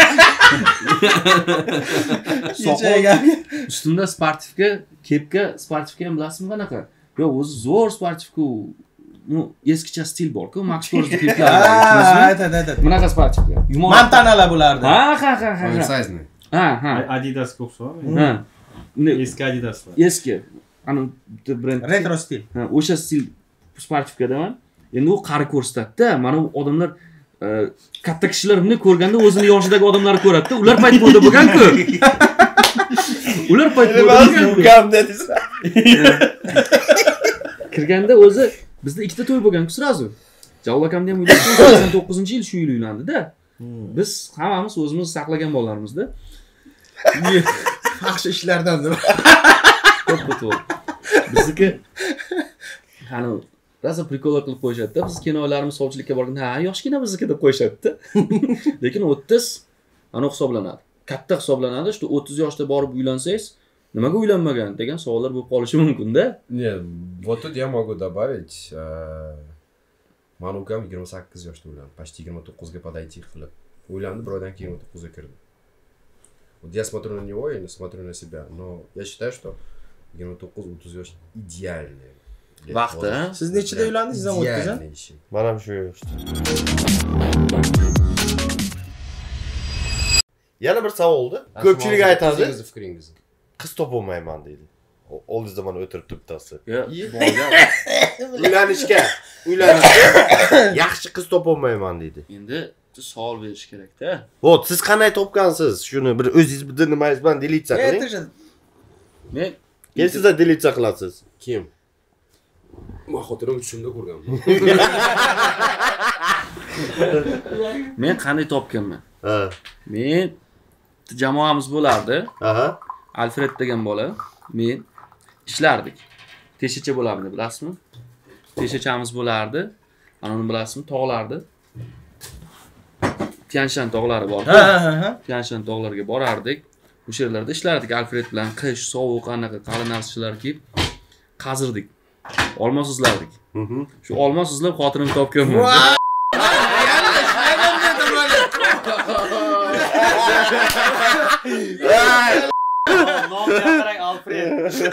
Ustimda sportivka, kepka, sportivka ham bilasizmi qanaqa? Yo, o'zi zo'r sportivka. Ну, eskicha stil bor-ku, Max Korsni keplar. Aytadi. Bunaqa sportivka. Mantanalar bo'lardi. Ha. Oversize-ni. Ha. Adidasga o'xshab. Ha. Eski Adidaslar. Eski. Ana brend. Retro stil. Ha, o'sha stil sportivkadaman. Endi u qari ko'rsatdi. Mana bu odamlar katta kishilar buni ko'rganda o'zini yoshidagi odamlarni ko'radi-da. Ular payt bo'ldi bo'lgan-ku. Ular payt bo'ldi. Ukamda desa. Kirganda o'zi bizda ikkita to'y bo'lgan-ku srazu. Javul akamda ham uylandi, 89-yil shu yil uylandi-da. Biz hammamiz o'zimiz saqlagan bolalarmiz-da. Yaxshi ishlardan deb. To'p. Bizniki qani rosa prikol qilib qo'yishadi-da. Biz kinolarimiz sovchilikka borganda, ha, yoshgina bizniki deb qo'yishadi-da. Lekin 30 ana hisoblanadi. Katta hisoblanadi. Shu 30 yoshda borib uylansangiz, nimaga uylanmagan degan savollar bo'lib qolishi mumkin-da. Не, вот тут я могу добавить, mani ukam 28 yoshda uylandi, почти 29 ga подойти qilib. Uylandi, birodan keyin 29 ga kirdi. Вот я смотрю на него и смотрю на себя, но я считаю, что 29-30 yosh идеальный. Vaqti, ha? Siz nechida uylandingiz? Siz ham 30 ha? Men ham shu yoshda. Yana bir savoldi. Ko'pchilik aytadi, fikringizni. qiz topolmayman deydi. Oldingizda mana o'tirib turibdi. Yo, Yaxshi qiz topolmayman deydi. endi savol berish kerak-da. Vot, siz qanday topgansiz? Shuni bir o'zingiz bir nimangiz bilan delitsa qiling. Men Keyin siz delitsa qilasiz. Kim? Men xotirim tushimda ko'rganman. men qanday topganman? Ha. Men jamoamiz bo'lardi. Aha. Alfred degan bola. Men ishlardik. Teshacha bo'lardi, bilasizmi? Teshachamiz bo'lardi. Ana uni bilasizmi? Tog'lardi. Tianshan tog'lari bor. Ha. Tianshan tog'lariga borardik. O'sha yerlarda ishlardik Alfred bilan. Qish, sovuq, anaqa qalin narsalar kiyib qazirdik. Olmos izlardik. Shu olmos izlab xotinimni topganman. Nomga qarang Alfred.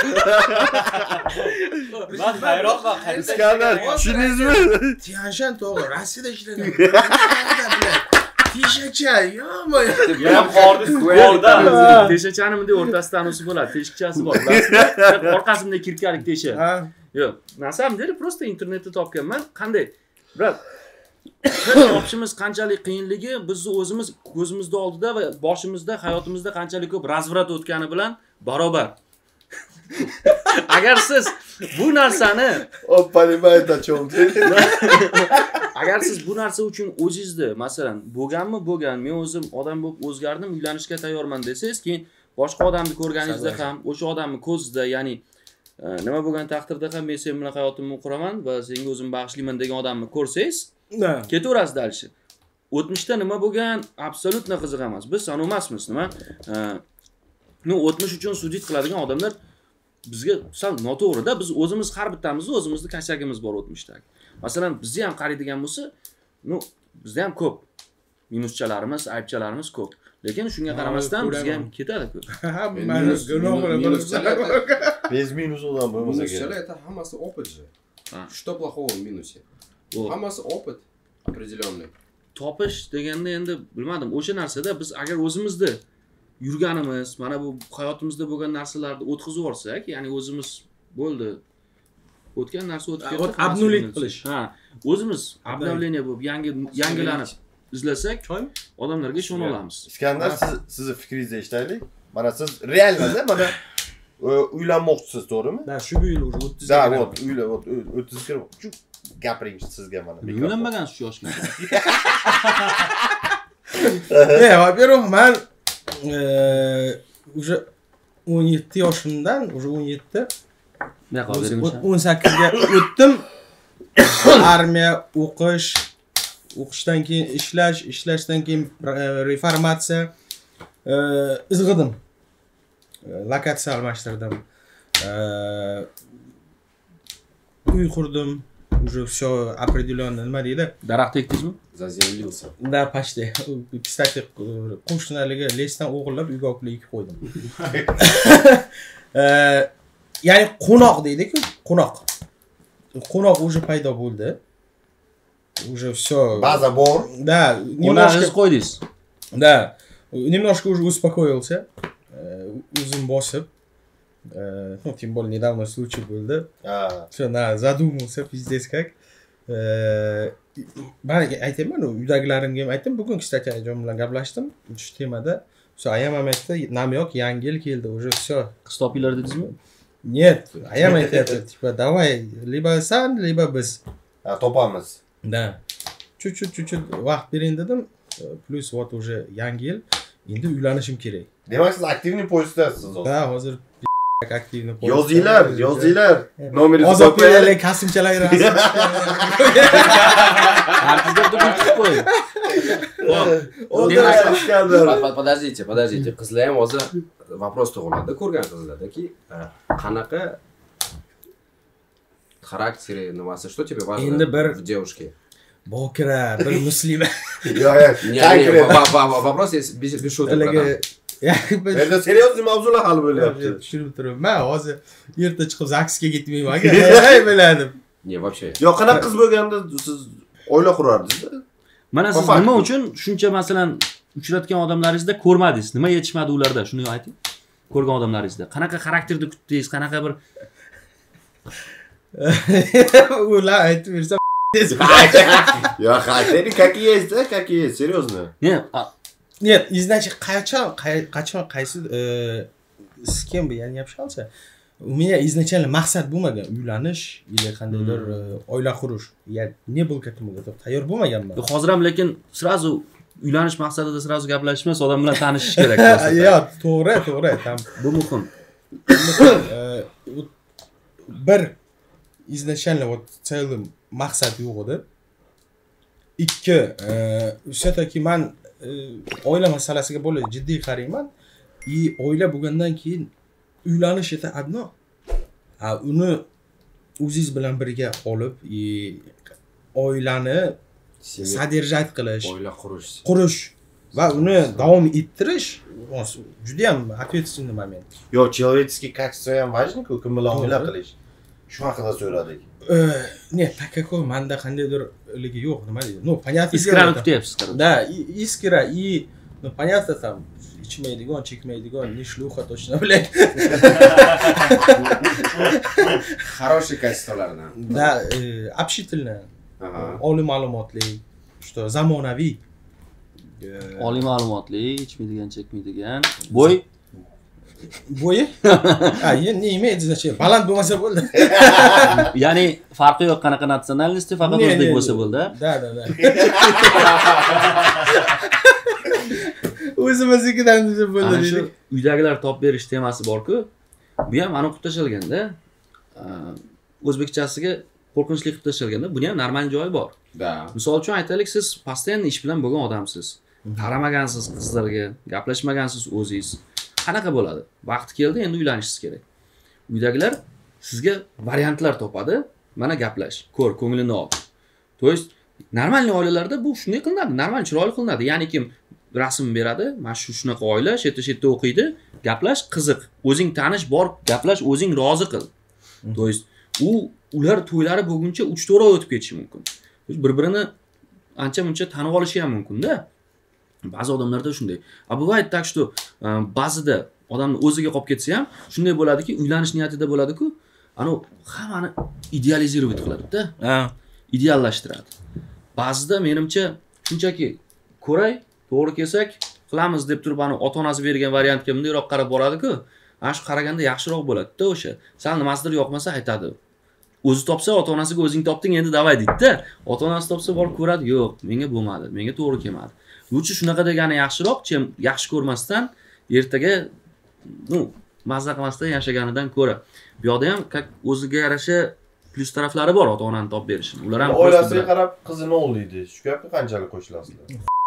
Men hayronman. İskandar, tushundingizmi? Tianshan tog'i Rossiyada ishlagan. Teshacha, yo'qmi? Yana qorni borda. Teshachani bunday o'rtasida anisi bo'ladi. Teshikchasi bor. Orqasimda kirkalik tesha. Ha. Yo'q, narsam dedi, просто internetda topganman. Qanday? Biroq topishimiz qanchalik qiyinligi bizni o'zimiz ko'zimizda oldida va boshimizda, hayotimizda qanchalik ko'p razvrat o'tgani bilan barobar. Agar siz bu narsani agar siz bu narsa uchun o'zingizni, masalan, bo'lgan, men o'zim odam bo'lib o'zgardim, uylanishga tayyorman desangiz, keyin boshqa odamni ko'rganingizda ham o'sha odamni ko'zida, ya'ni nima bo'lgan taqdirda ham men sen bilan hayotimni quraman va senga o'zim bag'ishlayman degan odamni ko'rsangiz, ketaverasiz dalishi. O'tmishda nima bo'lgan, absolyutno qiziq emas. Biz san emasmiz, nima? O'tmish uchun sudit qiladigan odamlar bizga sal noto'g'ri-da. Biz o'zimiz har bittamizni o'zimizni kashagimiz bor o'tmishdagi. Masalan, bizni ham qaraydigan bo'lsa, bizda ham ko'p minuschalarimiz, aybchalarimiz ko'p. Lekin shunga qaramasdan bizga ham ketadi-ku. Ha, minus Без минусов bo'lmasa kerak. Это hammasi опыт же. Что плохого в минусе? Hammasi опыт определенный. Topish deganda endi bilmadim, o'sha narsada biz agar o'zimizni yurganimiz, mana bu hayotimizda bo'lgan narsalarni o'tkazib olsak, ya'ni o'zimiz bo'ldi. O'tgan narsa o'tib ketdi. Abnulik qilish. Ha, o'zimiz обновление bo'lib, yangilanib izlasak, odamlarga ishona olamiz. Iskandar, sizni fikringizni eshitaylik. Mana siz realmanda mana uylanmoqchisiz, to'g'rimi? Da, shu yil уже 30 Da, вот, 30 ga. Shu gapiring sizga mana. Uylanmagan shu yoshga. Во-первых, men уже 17 yoshimdan, уже 17 18 ga o'tdim. Armiya, o'qishdan keyin ishlashdan keyin reformatsiya izg'idim. Lokatsiya almashtirdim. Uy qurdim. Уже все определенно nima deydi? Daraxt ekdingizmi? Zazemlился. Да, почти. Kстати, qo'shnilarga lesdan o'g'irlab uyga olib ekib qo'ydim. Ya'ni qo'noq deydi-ku, qo'noq. Qo'noq уже paydo bo'ldi. Уже все. Baza bor. Да, немножко qo'ydingiz. Да, немножко уже успокоился. O'zim bosib. Ну, тем более недавно случай bo'ldi. Все, задумался, пиздец как. Ben aytayman, uydagilarimga ham aytdim. Bugun kстати jon bilan gaplashdim shu temada. Все, ayam aytdi, namyoq yangi yil keldi, уже все. Qiz topinglar dedingizmi? Нет, ayam aytayapti, типа, давай, либо san, либо biz. Topamiz. Да. Чуть-чуть vaqt bering dedim. Plus вот уже yangi yil. Endi uylanishim kerak. Demak, siz aktivniy poyzdasiz hozir. Da, hozir aktivniy poyzd. Yozinglar. Nomeringizni Hozir qo'yaylik, kassimchalar rasm. Подождите. Qizlar ham hozir вопрос tug'iladi, ko'rgan qizlardaki, qanaqa xarakteri nimasi, что тебе важно в девушке? Bokira, bir muslima. Вопрос без шуток. Menda seriozli mavzular hal bo'lyapti. Tushunib turibman. Men hozir erta chiqib zaksga ketmayman. Hay biladim. Ne, вообще. Yo'q, qanaqa qiz bo'lganda siz oila qurardingiz-da? Mana siz nima uchun shuncha masalan uchratgan odamlaringizda ko'rmadingiz? Nima yetishmadi ularda? Shuni ayting. Ko'rgan odamlaringizda qanaqa xarakterni kutdingiz? Qanaqa bir ular aytib bersa Ya, xarakteri какие есть, да? Какие есть, серьезно. Нет, значит, qachon qaysi с kем бы я не общался, у меня изначально maqsad bo'lmagan uylanish или qandaydir oila qurish. Я не был к этому готов. Tayyor bo'lmaganman. Hozir ham lekin sразу uylanish maqsadida sразу gaplashish emas, odam bilan tanishish kerak. Yo'q, to'g'ri, tam bu muhim. Bir изначально вот целым maqsad yo'q edi. Ikki, все-таки men oila masalasiga bo'lib jiddiy qarayman. Oila bo'lgandan keyin uylanish esa adno. Uni o'zingiz bilan birga olib, oilani содержать qilish, oila qurish va uni davom ettirish juda ham ответственный момент. Yo'q, человеческие качества ham важно-ku, kim bilan oila qilish. Shu haqida so'radik. Нет, так как manda qandaydir ligi yo'q, nima deydi? Ну, понятно. Искрani kutyapsiz. Да, искра и ну понятно там ichmaydigan, chekmaydigan, не шлюха точно, блядь. Хорошие качестволарdan. Да, общительная. Oliy ma'lumotli, что zamonaviy. Oliy ma'lumotli, ichmaydigan, chekmaydigan. Bo'y bo'yi? Ne imeydi значение? Baland bo'lmasa bo'ldi. Ya'ni farqi yo'q qanaqa nasionalnosti, faqat o'zbek bo'lsa bo'ldi. Da. O'zimiznikidan bo'ldi dedik. Uydagilar top berish temasi bor-ku. Bu ham aniq tashalganda o'zbekchasiga qo'rqinchli qilib tashalganda, buni ham normal joyi bor. Da. Misol uchun aytaylik, siz постоянно ish bilan bo'lgan odamsiz. Qaramagansiz qizlarga, gaplashmagansiz o'zingiz. Qanaqa bo'ladi? Vaqti keldi, endi uylanishingiz kerak. Uydagilar sizga variantlar topadi. Mana gaplash, ko'r, ko'nglini ol. То есть, normal oilalarda bu shunday qilinadi, normal chiroyli qilinadi. Ya'ni kim rasm beradi, mana shunaqa oila, shetda o'qiydi, gaplash qiziq. O'zing tanish bor, gaplash, o'zing rozi qil. То есть, ular to'ylari bo'lguncha 3-4 oy o'tib ketishi mumkin. Bir-birini ancha-muncha tanib olishi ham mumkin-da. Ba'zi odamlarda shunday. A buvayt так что ba'zida odamni o'ziga qolib ketsa ham shunday bo'ladiki, uylanish niyatida bo'ladi-ku, ana hammani idealizировать qiladi-da. Ideallashtiradi. Ba'zida menimcha shunchaki ko'ray, to'g'ri kelsak, qilamiz deb turib ani ota-onasi bergan variantga bundayroq qarab boradi-ku, ana shu qaraganda yaxshiroq bo'ladi-da o'sha. Sal nimasidir yoqmasa aytadi. O'zi topsa ota-onasiga o'zing topding endi davay deydi-da. Ota-onasi topsa borib ko'radi, yo'q, menga bo'lmadi, menga to'g'ri kelmadi. Buchi shunaqa degani yaxshiroq, yaxshi ko'rmasdan ertaga mazza qilmasdan yashaganidan ko'ra. Bu yoqda ham o'ziga yarasha plus taraflari bor ota-onani topib berishni. Ular ham oilasiga qarab qizini o'g'laydi. Shu gapga qanchalik qo'shilasizlar?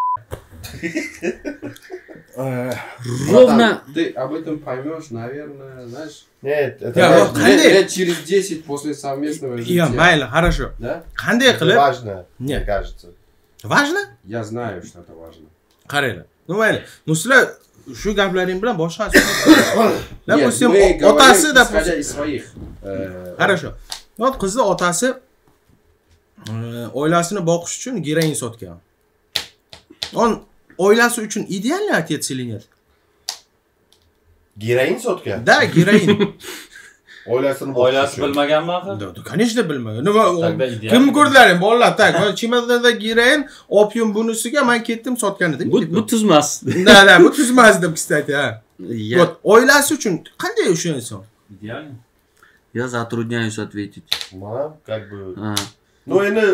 Ровно. Ты об этом поймешь, наверное, знаешь. Нет, лет через 10 после совместного жития. Mayli, хорошо. Да? Qanday qilib? Важно, мне кажется. Важно? Я знаю, что это важно. Qaranglar. Mayli. Sizlar shu gaplaring bilan boshqa Допустим, otasi исходя из своих. Хорошо. Вот qizni otasi oilasini boqish uchun giroin sotgan. On oilasi uchun idealniy отец или нет? Giroin sotgan? Da, giroin. Oilasi bilmaganmi axir? Da, конечно bilmagan. Nima kim ko'rdilaring bolalar? Tak, chimodonda giroin, opium bunisiga men ketdim sotgan edim. Bu tuzmas. Da, bu tuzmas deb kistati, ha. Вот oilasi uchun qanday o'sha inson? Ideально. Я затрудняюсь ответить. Как бы. Ну, endi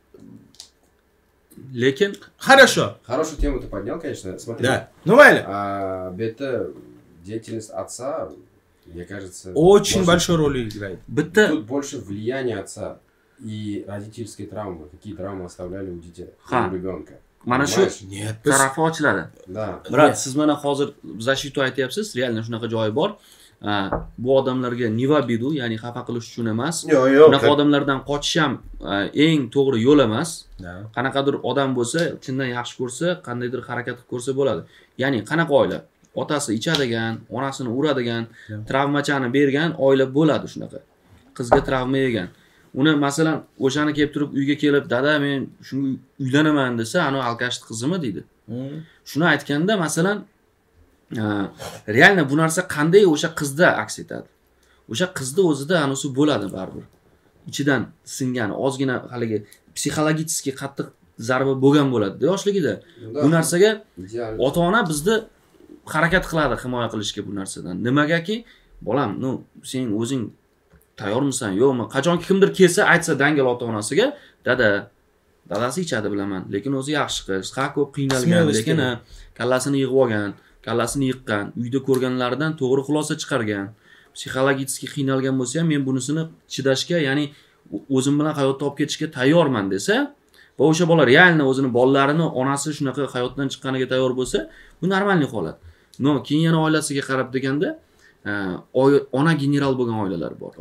lekin хорошо. Хорошую тему ты поднял, конечно. Смотри. Да. Ну, mayli. Это деятельность отца, мне кажется, очень большой роль играет. Тут больше влияние отца и родительские травмы. Какие травмы оставляли у детей, у ребенка. Mana shu tarafi ochiladi. Да. Brat, siz mana hozir защиту aytyapsiz, realni shunaqa joyi bor. Bu odamlarga niva bidu, ya'ni xafa qilish uchun emas. Bunaqa odamlardan qochish ham eng to'g'ri yo'l emas. Qanaqadir odam bo'lsa, chindan yaxshi ko'rsa, qandaydir harakat qilib ko'rsa bo'ladi. Ya'ni qanaqa oila? Otasi ichadigan, onasini uradigan, travmachani bergan oila bo'ladi shunaqa. Qizga travma yegan. Uni masalan, o'shani kelib turib uyga kelib, "Dada, men shunga uylanaman" desa, "Ana alkashni qizimi?" deydi. Shuni aytganda masalan realni bu narsa qanday o'sha qizda aks etadi. O'sha qizda o'zida anisi bo'ladi baribir. Ichidan singan, ozgina haligi psixologически qattiq zarba bo'lgan bo'ladi yoshligida. Bu narsaga ota-ona bizni harakat qiladi himoya qilishga bu narsadan. Nimagaki, bolam, sen o'zing tayyormisan, yo'qmi? Qachonki kimdir kelsa, aytsa dangal ota-onasiga, dadasi ichadi bilaman, lekin o'zi yaxshi qiz, ha ko'p qiynalgan, lekin kallasini yig'ib olgan, kallasini yiqqan, uyda ko'rganlaridan to'g'ri xulosa chiqargan. Psixologически qiynalgan bo'lsa ham men bunisini chidashga, ya'ni o'zim bilan hayotda olib ketishga tayyorman desa, va o'sha bola realni o'zini bolalarini onasi shunaqa hayotdan chiqqaniga tayyor bo'lsa, bu normalniy holat. Keyin yana oilasiga qarab deganda, ona general bo'lgan oilalar bor.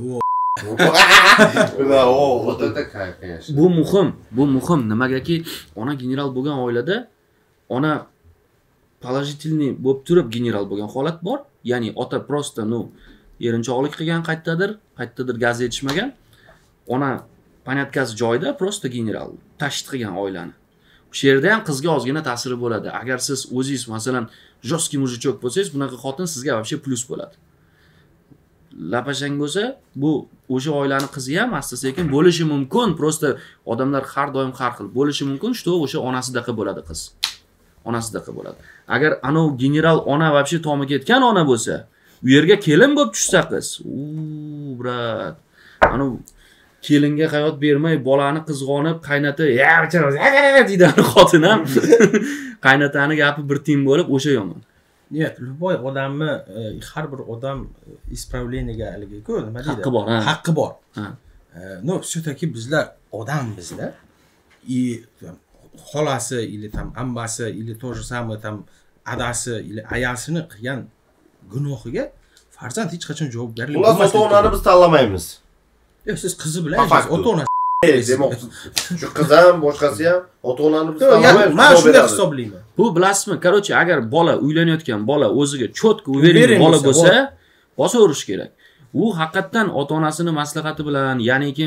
Bu muhim. Nimagaki, ona general bo'lgan oilada ona положительный bo'lib turib general bo'lgan holat bor. Ya'ni ota просто erinchoqlik qilgan qaytadir gaz yetishmagan. Ona panatkasi joyda просто general tashit qilgan oilani. O'sha yerda ham qizga ozgina ta'siri bo'ladi. Agar siz o'zingiz masalan жесткий mujachok bo'lsangiz, bunaqa xotin sizga вообще plus bo'ladi. Lapashang bo'lsa, bu o'sha oilaning qizi ham asta-sekin bo'lishi mumkin. Просто odamlar har doim har xil bo'lishi mumkin, что o'sha onasidaqa bo'ladi qiz. Onasidaqa bo'ladi. Agar anov general ona вообще tomi ketgan ona bo'lsa, u yerga kelin bo'lib tushsa qiz, brat. Anov kelinga hayot bermay, bolani qizg'onib, qaynata, deydi xotin ham. Qaynatani gapi bir tim bo'lib, o'sha yomon. Нет, любой odamni har bir odam исправлениеga haligiku, nima deydi? Haqqi bor, ha. Haqqi bor. все-таки bizlar odambizda. И xolasi или там ambasi или то же самое там adasi или ayasini qilgan gunohiga farzand hech qachon javob berilmaydi. Ular ota-onani biz tanlamaymiz. Siz qizi bilan yashaysiz, ota-ona demoqsiz. Shu qiz ham, boshqasi ham ota-onani biz tanlamaymiz. Men shunday hisoblayman. Bu bilasizmi? Короче, agar bola uylanayotgan bola o'ziga cho'tki uvergan bola bo'lsa, bosaverish kerak. U haqiqatan ota-onasini maslahati bilan, ya'ni kim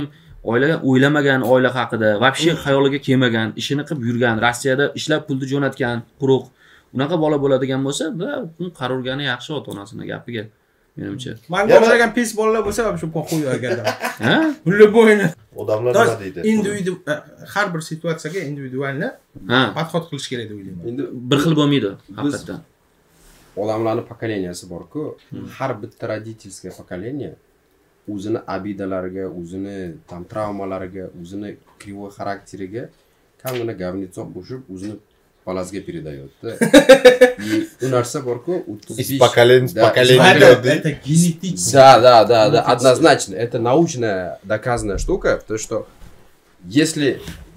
o'ylamagan oila haqida, вообще xayoliga kelmagan, ishini qilib yurgan, Rossiyada ishlab pulni jo'natgan, quruq. Unaqa bola bo'ladigan bo'lsa, qarurgani yaxshi ota-onasini gapiga. Menimcha. Menga o'xshagan pes bolalar bo'lsa, shu qo'yib yuborganlar. Ha? Bular bo'yni. Odamlar nima deydi? Individual har bir situatsiyaga individualni podxod qilish kerak deb o'ylayman. Endi bir xil bo'lmaydi, haqiqatan. Odamlarning pokoleniyasi bor-ku, har bitta родительское поколение o'zini abidalariga, o'zini tam travmalariga, o'zini krivoy xarakteriga kamgina говнецо qo'shib, o'zini balasiga передает-da. И u narsa bor-ku, из поколения в поколение. Это генетически. Да, однозначно. Это научно доказанная штука, потому что если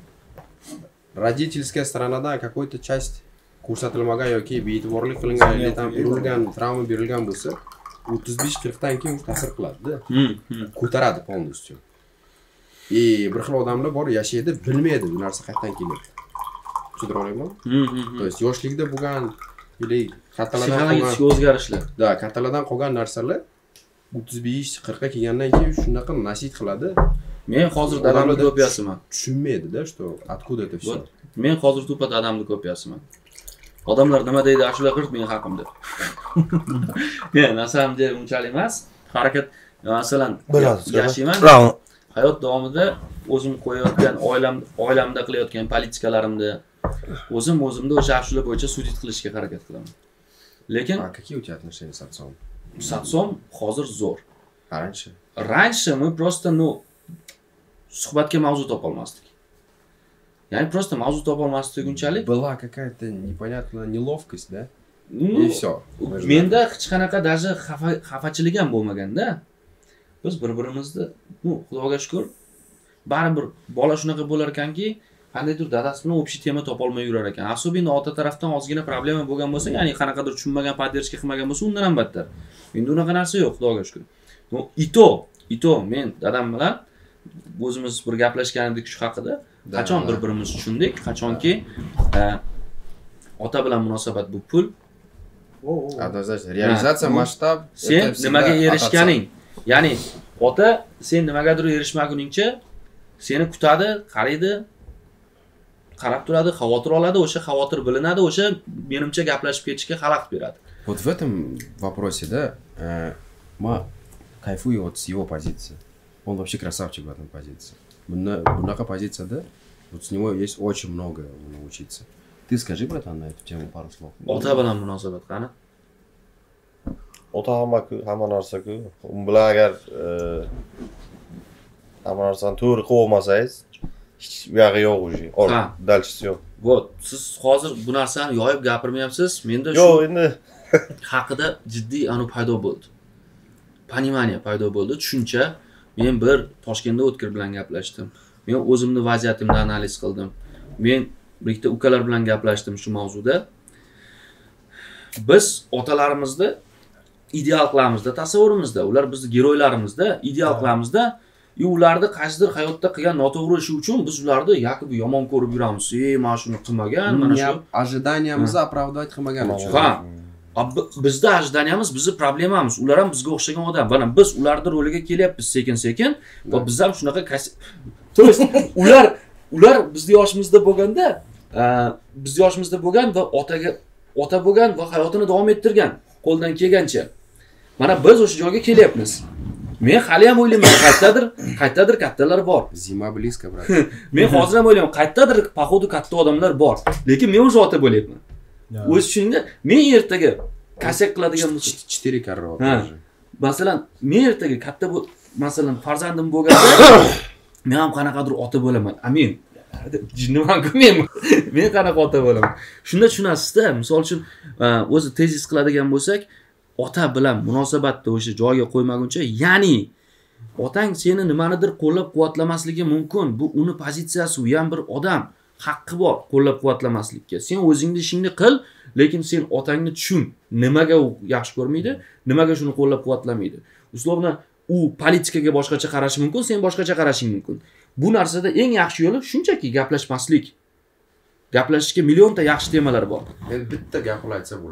родительская сторона, да, какой-то часть ko'rsatilmagan yoki be'tiborlik qilingan yoki tam urilgan, travma berilgan bo'lsa, 35-40 dan keyin ta'sir qiladi-da. Ko'taradi полностью. И bir xil odamlar bor, yashaydi, bilmaydi bu narsa qayerdan keladi. Tushundira olayapmanmi? То есть yoshlikda bo'lgan или kattalardan qolgan o'zgarishlar. Da, kattalardan qolgan narsalar 35-40 ga kelgandan keyin shunaqa nasid qiladi. Men hozir dadamni ko'pyapman. Tushunmaydi-da, что откуда это всё. Men hozir to'pat dadamni ko'pyapman. Odamlar nima deydi, ashula qirt men haqimda. Men nasamda unchalik emas. Harakat, masalan, yashayman. Hayot davomida o'zim qo'yayotgan oilamda qilayotgan politikalarimni o'zimda o'sha ashula bo'yicha sudit qilishga harakat qilaman. Lekin какие у тебя отношения с отцом? С отцом hozir zo'r. Раньше мы просто, suhbatga mavzu topolmasdik. Yani просто mavzu topolmasdigunchalik была какая-то непонятная неловкость, да? И всё. Menda hech qanaqa даже xafachilik ham bo'lmaganda, biz bir-birimizni, Xudoga shukr, baribir bola shunaqa bo'lar ekanki, qandaydir dadasi bilan общий tema topolmay yurar ekan. Особенно ota tarafdan ozgina problema bo'lgan bo'lsa, ya'ni qanaqadir tushunmagan, podдержка qilmagan bo'lsa, undan ham battar. Endi unaqa narsa yo'q, Xudoga shukr. Ito men dadam bilan o'zimiz bir gaplashgan edik shu haqida. Qachon bir-birimizni tushundik, qachonki ota bilan munosabat bu pul. Однозначно. Реализация масштаб. Sen nimaga erishganing, ya'ni ota sen nimagadir erishmaguningcha seni kutadi, qaraydi, qarab turadi, xavotir oladi, o'sha xavotir bilinadi, o'sha menimcha gaplashib ketishga xalaqit beradi. Вот в этом вопросе, да, мы кайфую вот с его позиции. Он вообще красавчик в этом позиции. Бунака позиция, да? Вот с него есть очень много научиться. Ты скажи, братан, на эту тему пару слов. Ota bilan munosabat qani? Ota hamma narsa-ku. U bilan agar hamma narsani to'g'ri qilib olmasangiz, hech yog'i yo'q уже. Dalchisi yo'q. Вот, siz hozir bu narsani yoyib gapirmayapsiz. Menda shu yo'q, endi haqida jiddiy paydo bo'ldi. Понимание paydo bo'ldi, tushuncha. Men bir Toshkentda O'tkir bilan gaplashdim. Men o'zimni vaziyatimni analiz qildim. Men birikta ukalar bilan gaplashdim shu mavzuda. Biz otalarimizni ideal qilamizda, tasavvurimizda, ular bizning geroylarimizda, ideal qilamizda, ularni qaysidir hayotda qilgan noto'g'ri ishi uchun biz ularni yoki yomon ko'rib yuramiz. Mana shuni qilmagan, mana shu ожиданияmizni оправдать qilmagan uchun. Bizda ожиданияmiz, bizni problemamiz. Ular ham bizga o'xshagan odam. Mana biz ularning roliga kelyapmiz sekin-sekin va biz ham shunaqa to есть ular bizning yoshimizda bo'lganda, va ota bo'lgan va hayotini davom ettirgan, qo'ldan kelgancha. Mana biz o'sha joyga kelyapmiz. Men hali ham o'ylayman, qayerdadir kattalar bor. Zima близко, brat. Men hozir ham o'ylayman, qayerdadir походу katta odamlar bor. Lekin men o'sha ota bo'layapman. O'z shunda men ertaga kasak qiladigan bo'lsa 4 karra. Masalan, men ertaga katta masalan farzandim bo'lganda men ham qanaqadir ota bo'laman. Amin. Jinniman-ku men qanaqa ota bo'laman. Shunda tushunasizda, misol uchun o'zi tezis qiladigan bo'lsak, ota bilan munosabatni o'sha joyga qo'ymaguncha, ya'ni otang seni nimanidir qo'llab-quvvatlamasligi mumkin. Bu uni pozitsiyasi, u ham bir odam. Haqqi bor qo'llab-quvvatlamaslikka. Sen o'zingni ishingni qil, lekin sen otangni tushun. Nimaga u yaxshi ko'rmaydi, nimaga shuni qo'llab-quvvatlamaydi. Uslovni u politikaga boshqacha qarashi mumkin, sen boshqacha qarashing mumkin. Bu narsada eng yaxshi yo'li shunchaki gaplashmaslik. Gaplashishga millionta yaxshi temalar bor. Bitta gap aytsa bo'ladi.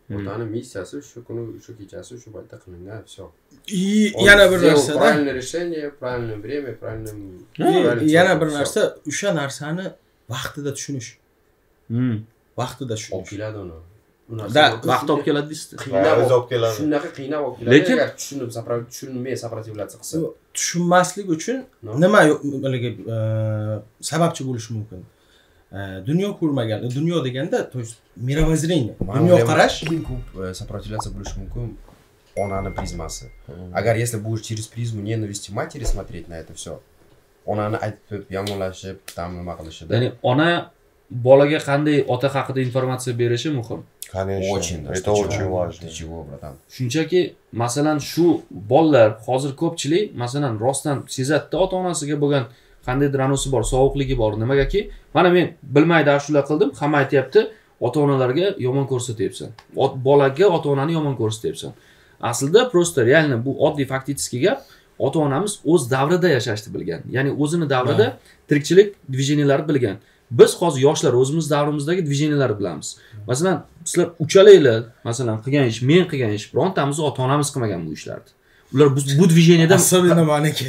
Otani missiyasi shu kuni shu kechasi shu paytda qilingan, все. Yana bir narsa, правильное решение, правильное время, правильное. Yana bir narsa, o'sha narsani vaqtida tushunish. Vaqtida tushunish. Olib keladi uni. Vaqt olib keladi deysiz. Shunaqa qiynab olib keladi. Lekin tushunmay сопротивляться qilsa. Tushunmaslik uchun nima sababchi bo'lishi mumkin? Dunyo ko'rmagan, dunyo deganda, to есть мировоззрение, dunyo qarash ko'p сопротивляться bo'lishi mumkin onani prizmasi. Agar если будешь через призму ненависти матери смотреть на это всё, onani aytib yomonlashib, nima qilishi. Ya'ni ona bolaga qanday ota haqida informatsiya berishi muhim. Очень, это очень важно. Чего, bratан? Shunchaki, masalan, shu bolalar hozir ko'pchilik, masalan, rostdan sezadi ota-onasiga bo'lgan qandaydir anosi bor, sovuqligi bor. Nimagaki, mana men bilmaydi shular qildim, hamma aytayapti, ota-onalarga yomon ko'rsatyapsan. Bolaga ota-onani yomon ko'rsatyapsan. Aslida prosta realni bu oddiy faktический gap, ota-onamiz o'z davrida yashashni bilgan. Ya'ni o'zini davrida tirikchilik dvijeniyalari bilgan. Biz hozir yoshlar o'zimiz davrimizdagi dvijeniyalarni bilamiz. Masalan, sizlar uchalaylar, masalan, qilgan ish, men qilgan ish, birontamiz ota-onamiz qilmagan bu ishlarni. Ular bu dvijeniyada особенно maniki.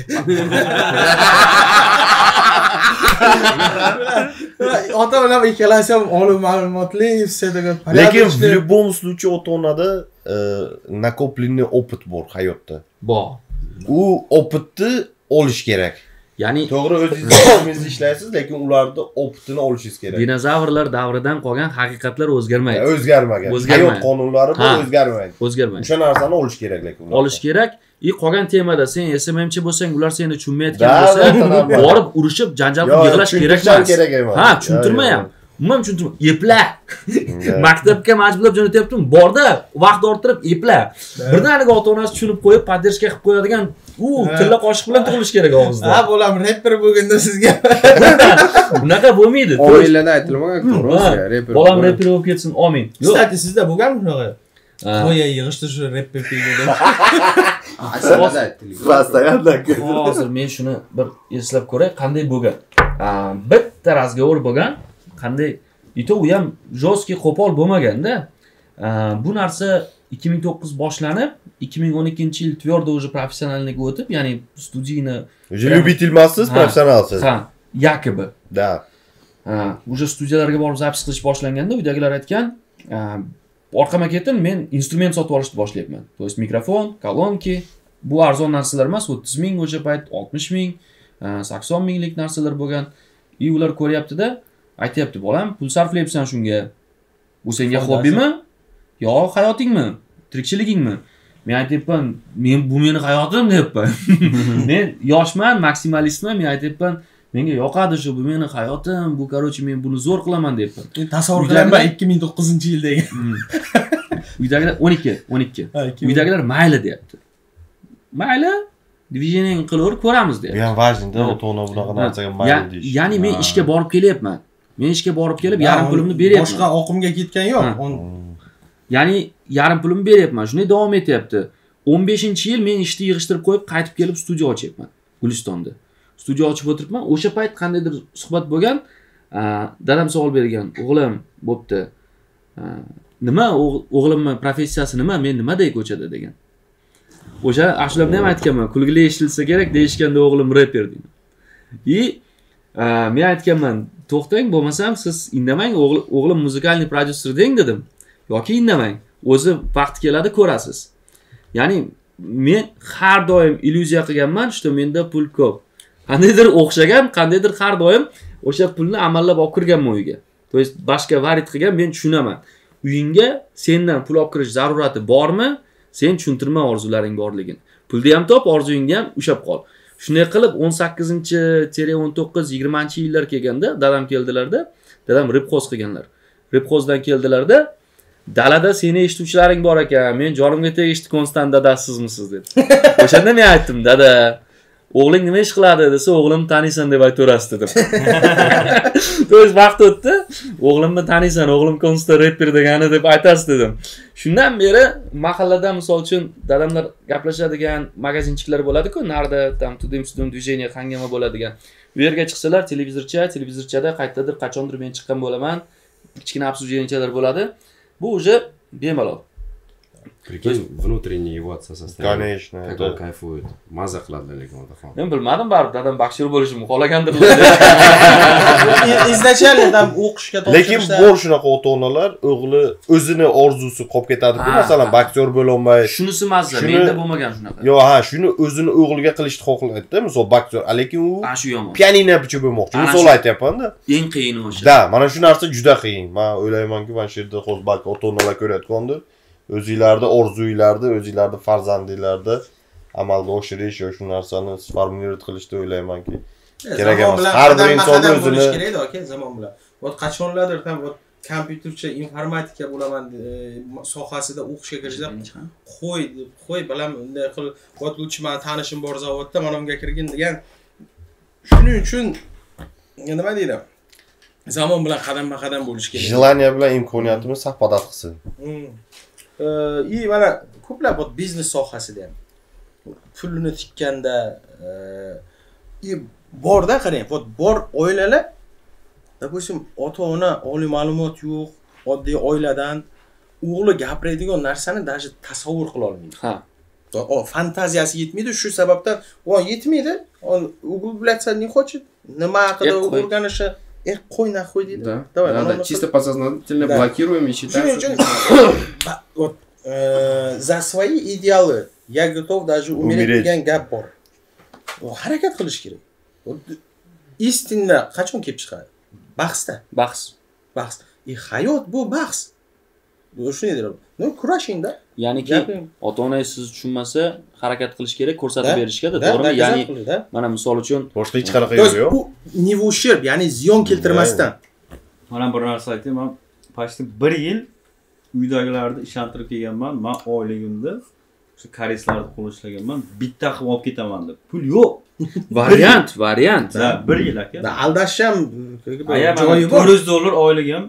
Ota bilan ikkalasi ham olim ma'lumotli, lekin в любом случае ota-onada накопленный опыт bor hayotda. Bor. U opitni olish kerak. Ya'ni to'g'ri o'zingiz ishlaysiz, lekin ularda opitini olishingiz kerak. Dinozavrlar davridan qolgan haqiqatlar o'zgarmaydi. O'zgarmagan. Hayot qonunlari bu o'zgarmaydi. O'zgarmaydi. O'sha narsani olish kerak lekin. Olish kerak. Qolgan temada sen SMMchi bo'lsang, ular seni tushunmayotgan bo'lsa, borib urushib, janjal qilib yig'lash kerak emas. Ha, tushuntirma ham. Umuman tushuntirma. Epla. Maktabga majburlab jo'natyaptim. Borda vaqt orttirib epla. Birdaniga ota-onasi tushunib qo'yib, poddershka qilib qo'yadigan tilla qoshiq bilan tug'ilish kerak og'izda. Ha, bolam rapper bo'lganda sizga. Bunaqa bo'lmaydi. Oilada aytilmagan to'g'ri, rapper. Bolam rapper bo'lib ketsin, amin. Kстати, sizda bo'lganmi shunaqa? Qo'ya yig'ishtish rapper deydi. Hozir men shuni bir eslab ko'ray, qanday bo'lgan. Bitta razgovor bo'lgan, qanday u ham jo'ski qo'pol bo'lmaganda, bu narsa 2009 boshlanib, 2012-yil tyorda уже professionalniga o'tib, ya'ni studiyni уже любительмasiz, professionalsiz. Ha, yakibi. Da. Уже studiyalarga borib zapis qilish boshlanganda, uydagilar aytgan, orqama ketdim, men instrument sotib olishni boshlayapman. То есть mikrofon, kolonki, bu arzon narsalar emas, 30 ming o'sha payt, 60 ming, 80 minglik narsalar bo'lgan. Ular ko'ryapti-da, aytayapti, bolam, pul sarflayapsan shunga. Bu senga hobbimi? Yo, hayotingmi? Tirikchiligingmi? Men aytayapman, bu meni hayotim deyapman. Men yoshman, maksimalistman, men aytayapman, menga yoqadi shu, bu meni hayotim, bu короче men buni zo'r qilaman deyapman. Tasavvur qilaman 2009-yildagi. Uydagilar 12. Uydagilar mayli deyapti. Mayli, dvijeniyani qilaver, ko'ramiz deyapti. Bu ham vajinda ota-ona bunaqa narsaga mayli deyish. Ya'ni men ishga borib kelyapman. Men ishga borib kelib, yarim pulimni beryapman. Boshqa oqimga ketgan yo'q. Ya'ni yarim pulimni beryapman. Shunday davom etyapti. 15-yil men ishni yig'ishtirib qo'yib, qaytib kelib studiya ochyapman Gulistonda. Studiya ochib o'tiribman. O'sha payt qandaydir suhbat bo'lgan, dadam savol bergan. O'g'lim, bo'pti. Nima o'g'limning professiyasi nima? Men nimaday ko'chada degan. O'sha ashulabni ham aytganman. Kulgili eshitilsa kerak deyishganda o'g'lim rapper deyman. Men aytganman, to'xtang, bo'lmasam siz indamang, o'g'lim muzikalniy prodyuser deng dedim. Yoki indamang. O'zi vaqt keladi, ko'rasiz. Ya'ni men har doim illyuziya qilganman, что menda pul ko'p. Qandaydir o'xshagan, qandaydir har doim o'sha pulni amallab olib kirganman uyga. To есть boshqa varid qilgan, men tushunaman. Uyingga sendan pul olib kirish zarurati bormi? Sen tushuntirma orzularing borligini. Pulni ham top, orzuyingga ham ushab qol. Shunday qilib 18-19-20-yillar kelganda dadam keldilarda, dadam ribxoz qilganlar. Ribxozdan keldilarda, dalada seni eshituvchilaring bor ekan, men jonimga tegishli konstant dadasizmisiz dedi. O'shanda men aytdim, dada, o'g'ling nima ish qiladi desa, o'g'lim taniysan deb aytaverasiz dedim. To'g'ri vaqt o'tdi, o'g'limni taniysan, o'g'lim konstant rapper degani deb aytasiz dedim. Shundan beri mahallada misol uchun dadamlar gaplashadigan magazinchilar bo'ladi-ku, narda tam tudim dvijeniya hangama bo'ladigan. Bu yerga chiqsalar, televizorchada qayerdadir qachondir men chiqqan bo'laman. Kichkina obsujeniyalar bo'ladi. Bu уже bemalol. Прикинь, внутренний его состояние. Конечно. Как он кайфует. Maza qiladi lekin odaxon. Men bilmadim baribir dadam baxshir bo'lishimni xohlagandir. Изначально там o'qishga Lekin bor shunaqa ota-onalar o'g'li o'zini orzusi qolib ketadi-ku, masalan, aktyor bo'la olmay. Shunisi mazza, menda bo'lmagan shunaqa. Yo, ha, shuni o'zini o'g'liga qilishni xohlaydi-da, misol aktyor, lekin u Shu yomon. pianinochi bo'lmoqchi. Misol aytyapman-da. Eng qiyini o'sha. Da, mana shu narsa juda qiyin. Men o'ylaymanki, mana shu yerda hozir balki ota-onalar ko'rayotgandir. O'zingizlarda orzuylarda, o'zingizlarda farzandinglarda amalga oshirish yo shu narsani formulировать qilishni o'ylaymanki kerak emas. Har bir inson o'zini kerak aka, zamon bilan. Вот qachonlardir ham kompyutercha informatika bo'laman sohasida o'qishga kirishsam, qo'y bilaman unday qil, вот lutchi men tanishim bor zavodda, mana unga kirgin degan. Shuning uchun nima deydi? Zamon bilan qadam-qadam bo'lish kerak. Желание bilan imkoniyatimiz sahpadat qilsin. И mana ko'plab biznes sohasida ham pulini tikkanda borda qarang, bor oilalar, допустим, ota-ona oliy ma'lumot yo'q, oddiy oiladan o'g'li gapiradigan narsani даже tasavvur qila olmaydi. Ha. O fantaziyasi yetmaydi, shu sababdan yetmaydi. O'g'il bilatsa ne хочет, nima haqida o'rganishi, qo'y nahvoy deydi. Давай, надо чисто подсознательно блокируем и считаем. Вот за свои идеалы я готов даже умереть degan gap bor. Harakat qilish kerak. Istinda qachon kelib chiqadi? Bahsda. Bahs. Hayot bu bahs. Shuni deydi. Kurashingda. Ya'niki ota-onangiz sizni tushunmasa, harakat qilish kerak, ko'rsatib berishga-da, to'g'rimi? Ya'ni mana misol uchun boshqa hech qanaqa yo'l yo'q. Ne в ущерб, ya'ni ziyon keltirmasdan. Mana bir narsa aytayman, men почти 1 yil uydagilarni ishontirib kelganman. Men oyligimda o'sha koreyslarni qo'l ishlaganman. Bitta qilib olib ketaman deb. Pul yo'q. Variant. Ha, 1 yil aka. Aldasham joyi bor. $400 oyligim.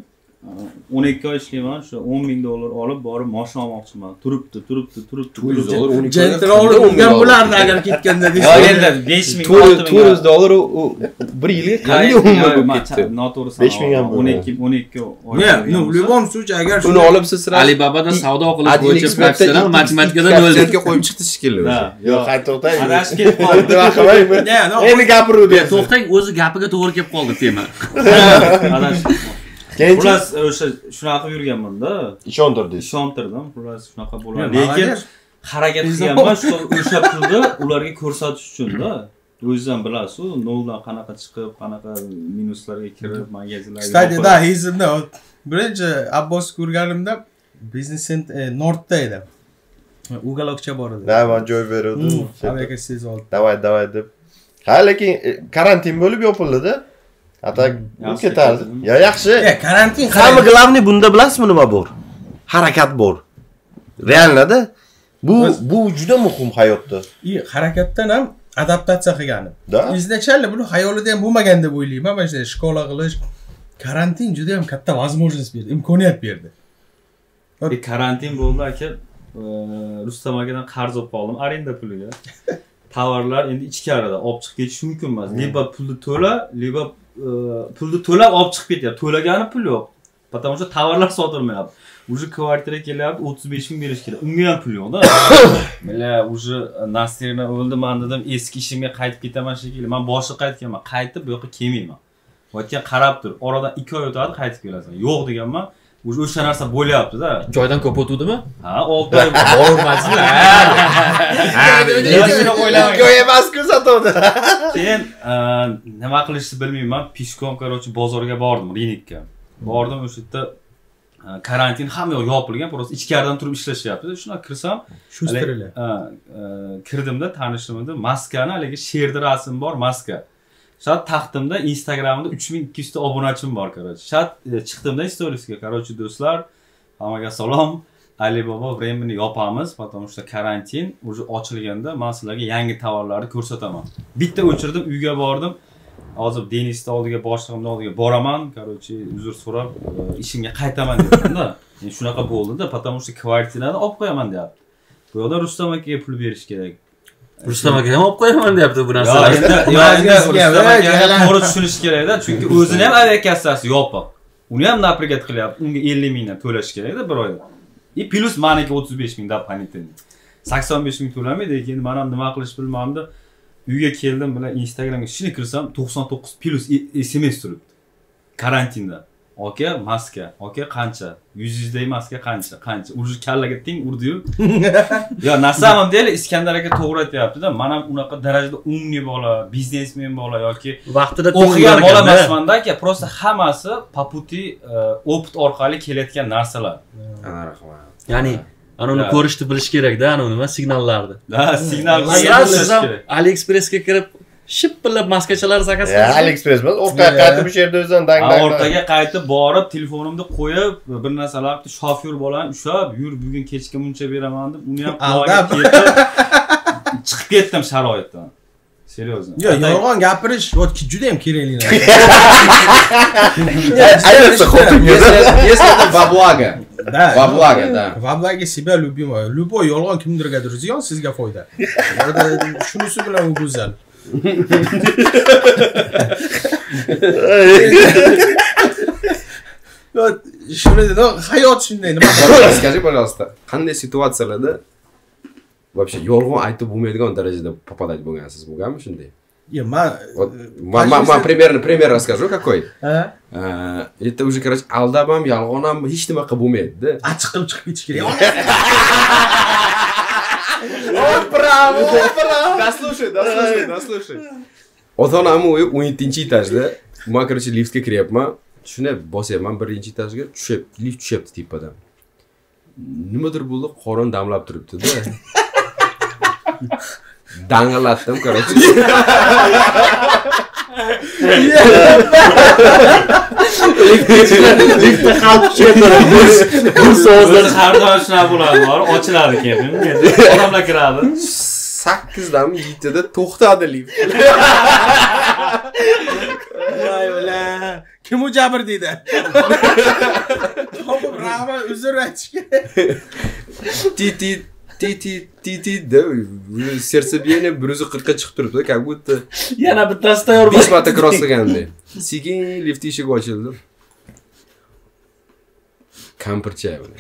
12 oy ishlayman, shu $10,000 olib borib mashina olmoqchiman. Turibdi. $12 Jentra olib ungan bularni agar ketganda deysiz. Yo, endi $400 u 1 yilga qanday umr bo'lib ketdi? Noto'g'ri 5,000 ham 12 oy. No, в любом случае agar uni olib siz Alibabada savdo qilish bo'yicha professional matematikada 0 ga qo'yib chiqdi shekilli. Yo, qayta to'xtang. Adashib ketib qoldi. Nima qilmaymi? Endi gapiruvdi. To'xtang, o'zi gapiga to'g'ri kelib qoldi tema. Adashib. Xullas o'sha shunaqa yurganman-da. Ishontirdim. Xullas shunaqa bo'ladi. Lekin harakat qilganman o'sha pulni ularga ko'rsatish uchun-da. O'zingiz ham bilasiz, noldan qanaqa chiqib, qanaqa minuslarga kirib, magazinlarga. Kстати, да, izimda birinchi Abbos ko'rganimda Business Center Northda edi. Ugalokcha bor edi. Da, men joy berdim. Amerika siz oldi. Davay deb. Ha, lekin karantin bo'lib yopildi-da. Atak ketardi. Ya yaxshi. Karantin. Hamma glavniy bunda bilasizmi nima bor? Harakat bor. Realda bu juda muhim hayotda. Harakatdan ham adaptatsiya qilganim. Изначально buni hayolida ham bo'lmagan deb o'ylayman. Mana shunday shkola qilish, karantin juda ham katta возможность berdi, imkoniyat berdi. Karantin bo'ldi aka. Rustam akadan qarz olib qoldim arenda puliga. Tovarlar endi ichkarida olib chiqib ketish mumkin emas. Liba pulni to'la, liba pulni to'lab olib chiqib ketyapti. To'lagani pul yo'q. Потому что tovarlar sotilmayapti. Уже kvartira kelyapti, 35 ming berish kerak. Unga ham pul yo'q-da. Mana уже Nasirni o'ldi, men dedim eski ishimga qaytib ketaman shekilli. Men boshqa qaytganman. Qaytib bu yoqqa kelmayman. O'tgan qarab tur. Oradan 2 oy o'tadi, qaytib kelasan. Yo'q deganman. O'sha narsa bo'lyapti-da. Joydan ko'p o'tdimi? Ha, 6 oy bormasmi? Ko'y emas-ku sotuvdi. Keyin nima qilishni bilmayman. Pishkom qarochi bozorga bordim, Rinikka. Bordim, o'sha yerda karantin hamma yoq yopilgan, просто ichkaridan turib ishlashyapti. Shuna kirsam, Shusterlar. Kirdimda, tanishimda maskani, haligi sherda rasm bor, maska. Shat taxtimda Instagramda 3200 ta obunachim bor, qarochi. Shat chiqdimda storiesga, qarochi do'stlar, hammaga salom. Alibaba времени yopamiz, потому что karantin уже ochilganda men sizlarga yangi tovarlarni ko'rsataman. Bitta o'chirdim, uyga bordim. Hozir Denisni oldiga, boshlig'imni oldiga boraman, qarochi uzr so'rab, ishimga qaytaman dedim-da. Men shunaqa bo'ldi-da, потому что kvartirani olib qo'yaman deyapti. Bu yerda Rustam akaga pul berish kerak. Rustam aka ham olib qo'yaman deyapti bu narsani. Rustam akaga to'g'ri tushunish kerak-da, chunki o'zini ham aviakassasi yopiq. Uni ham naprigat qilyapti. Unga 50 mingdan to'lash kerak-da bir oyda. Plus meniki 35 ming doполнительный. 85 ming to'lamaydi, lekin men ham nima qilish bilmamdi. Uyga keldim bilan Instagramga shuni kirsam 99 plus SMS turibdi. Karantinda. Aka maska, aka qancha? 100 dek maska qancha? Uje kallaga teng urdi-yu. Yo, na samom deyli Iskandar aka to'g'ri aytayapti-da. Men ham unaqa darajada umniy bola, biznesmen bola yoki vaqtida o'qigan bola emasman-da aka, prosta hammasi paputi opit orqali kelayotgan narsalar. Ana rahmat. Ya'ni ana uni ko'rishni bilish kerak-da, ana nima signallarni. Ha, signal siz ham AliExpressga kirib shipillab maskachalar zakaz qilasiz. AliExpress emas, o'rtaga qaytib o'sha yerda o'zdan dang. O'rtaga qaytib borib, telefonimni qo'yib, bir narsalarni shofyor bolam ushlab, yur bugun kechga muncha beraman deb, uni ham qilib chiqib ketdim sharoitdan. Серьезно. Yo, yolg'on gapirish juda ham kerakli narsa. Ayniqsa xotinga. Если это во благо. Да. Во благо, да. Во благо себя любимого. Любой yolg'on kimdirgadir ziyon, sizga foyda. Shunisi bilan u go'zal. Shuni dedi, hayot shunday nima? Скажи, пожалуйста, qanday situatsiyalarda вообще yolg'on aytib bo'lmaydigan darajada попадать bo'lgansiz, bo'lganmi shunday? Я пример расскажу какой. Это уже, короче, aldab ham, yolg'on ham hech nima qilib bo'lmaydi-da. Achchiq qilib chiqib ketish kerak. Bravo. Дослушай. Ota-onam uyi 17-etajda. Men, короче, liftga kiryapman. Shuni bosyapman, 1-etajga lift tushyapti tepadan. Nimadir bo'ldi, qorin damlab turibdi-da. Dang'illatdim, короче. Liftda qalb tushiradi. Bu so'zlar har doim shunaqa bo'ladi, ochiladi keyin. Odamlar kiradi. 8dan 7da to'xtadi lift. Voy bilan. Kim u jabr deydi? Topib rahmat, uzr aytish kerak. Ti serдцебиение 140 ga chiqib turibdi, как будто yana bittasi tayyor 5 marta cross qilgandek. Sekin lift eshigi ochildi. Kampircha buni.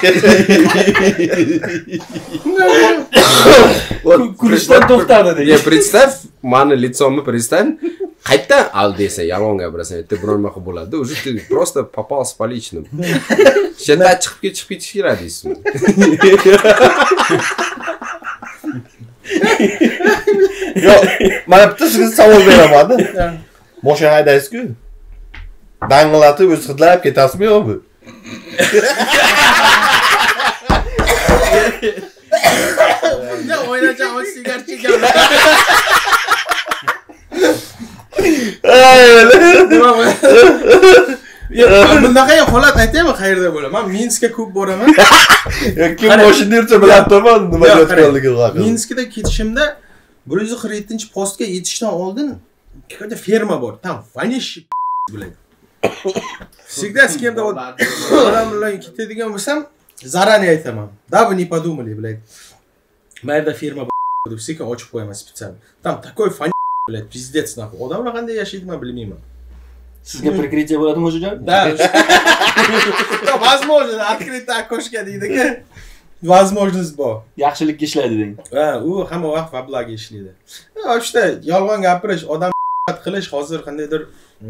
Kulishdan to'xtadi dedi. Ya представь, mani лицомni представь. Qayerdan al desa, yolg'on gapirasan, yerda biror nima bo'ladi. Уже ты просто попал с поличным. Shunda chiqib ketish kerak deysizmi? Yo'q, mana bitta sizga savol beraman-da. Mashina haydaysiz-ku. Dang'illatib o'z hidlab ketasizmi yo'qmi? Ne oynayacağım o sigar çekiyorum. Bundaqa holat aytaymi, qayerda bo'laman? Minskga ko'p boraman. Kim mashina yursa bilib turman, nima qilayotganligini haqida. Minskda ketishimda 147-postga yetishdan oldin какая-то ferma bor. Tam vanish biladi. Всегда с кем-то odam bilan ketadigan bo'lsam, zaranniy aytaman. Да вы не подумали, блядь. Mayda ferma deb sekin ochib qo'yaman специально. Там такой фан, блядь, пиздец nahvoh. Odamlar qanday yashaydi men bilmayman. Sizga прикрытие bo'ladimi o'sha? Да. Возможно, открытое окошко deydi-ku. Возможность bor. Yaxshilikka ishlaydi deng. Ha, u hamma vaqt mablag' ishlaydi. O'shda yolg'on gapirish, odam qilish hozir qandaydir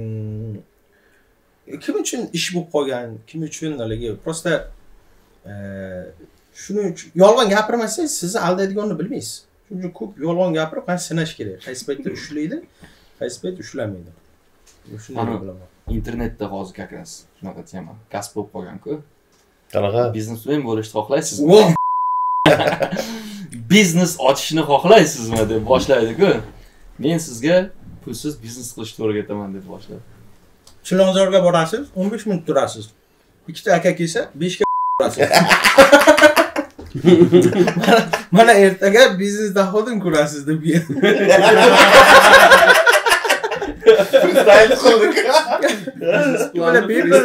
kim uchun ish bo'lib qolgan, kim uchun haligi prosta shuning uchun yolg'on gapirmasangiz sizni aldaydiganini bilmaysiz. Shuning uchun ko'p yolg'on gapirib, qani sinash kerak. Qaysi paytda ushlaydi, qaysi paytda ushlamaydi. Shuni bilaman. Internetda hozir как раз shunaqa tema gaz bo'lib qolgan-ku. Qanaqa? Biznesmen bo'lishni xohlaysizmi? Biznes ochishni xohlaysizmi deb boshlaydi-ku. Men sizga pulsiz biznes qilishni o'rgataman deb boshladi. Chilonzorga borasiz, 15 minut turasiz. Ikkita aka kelsa, 5 ga turasiz. Mana ertaga biznes dohodini ko'rasiz deb. Freestyle qildik. Mana bepul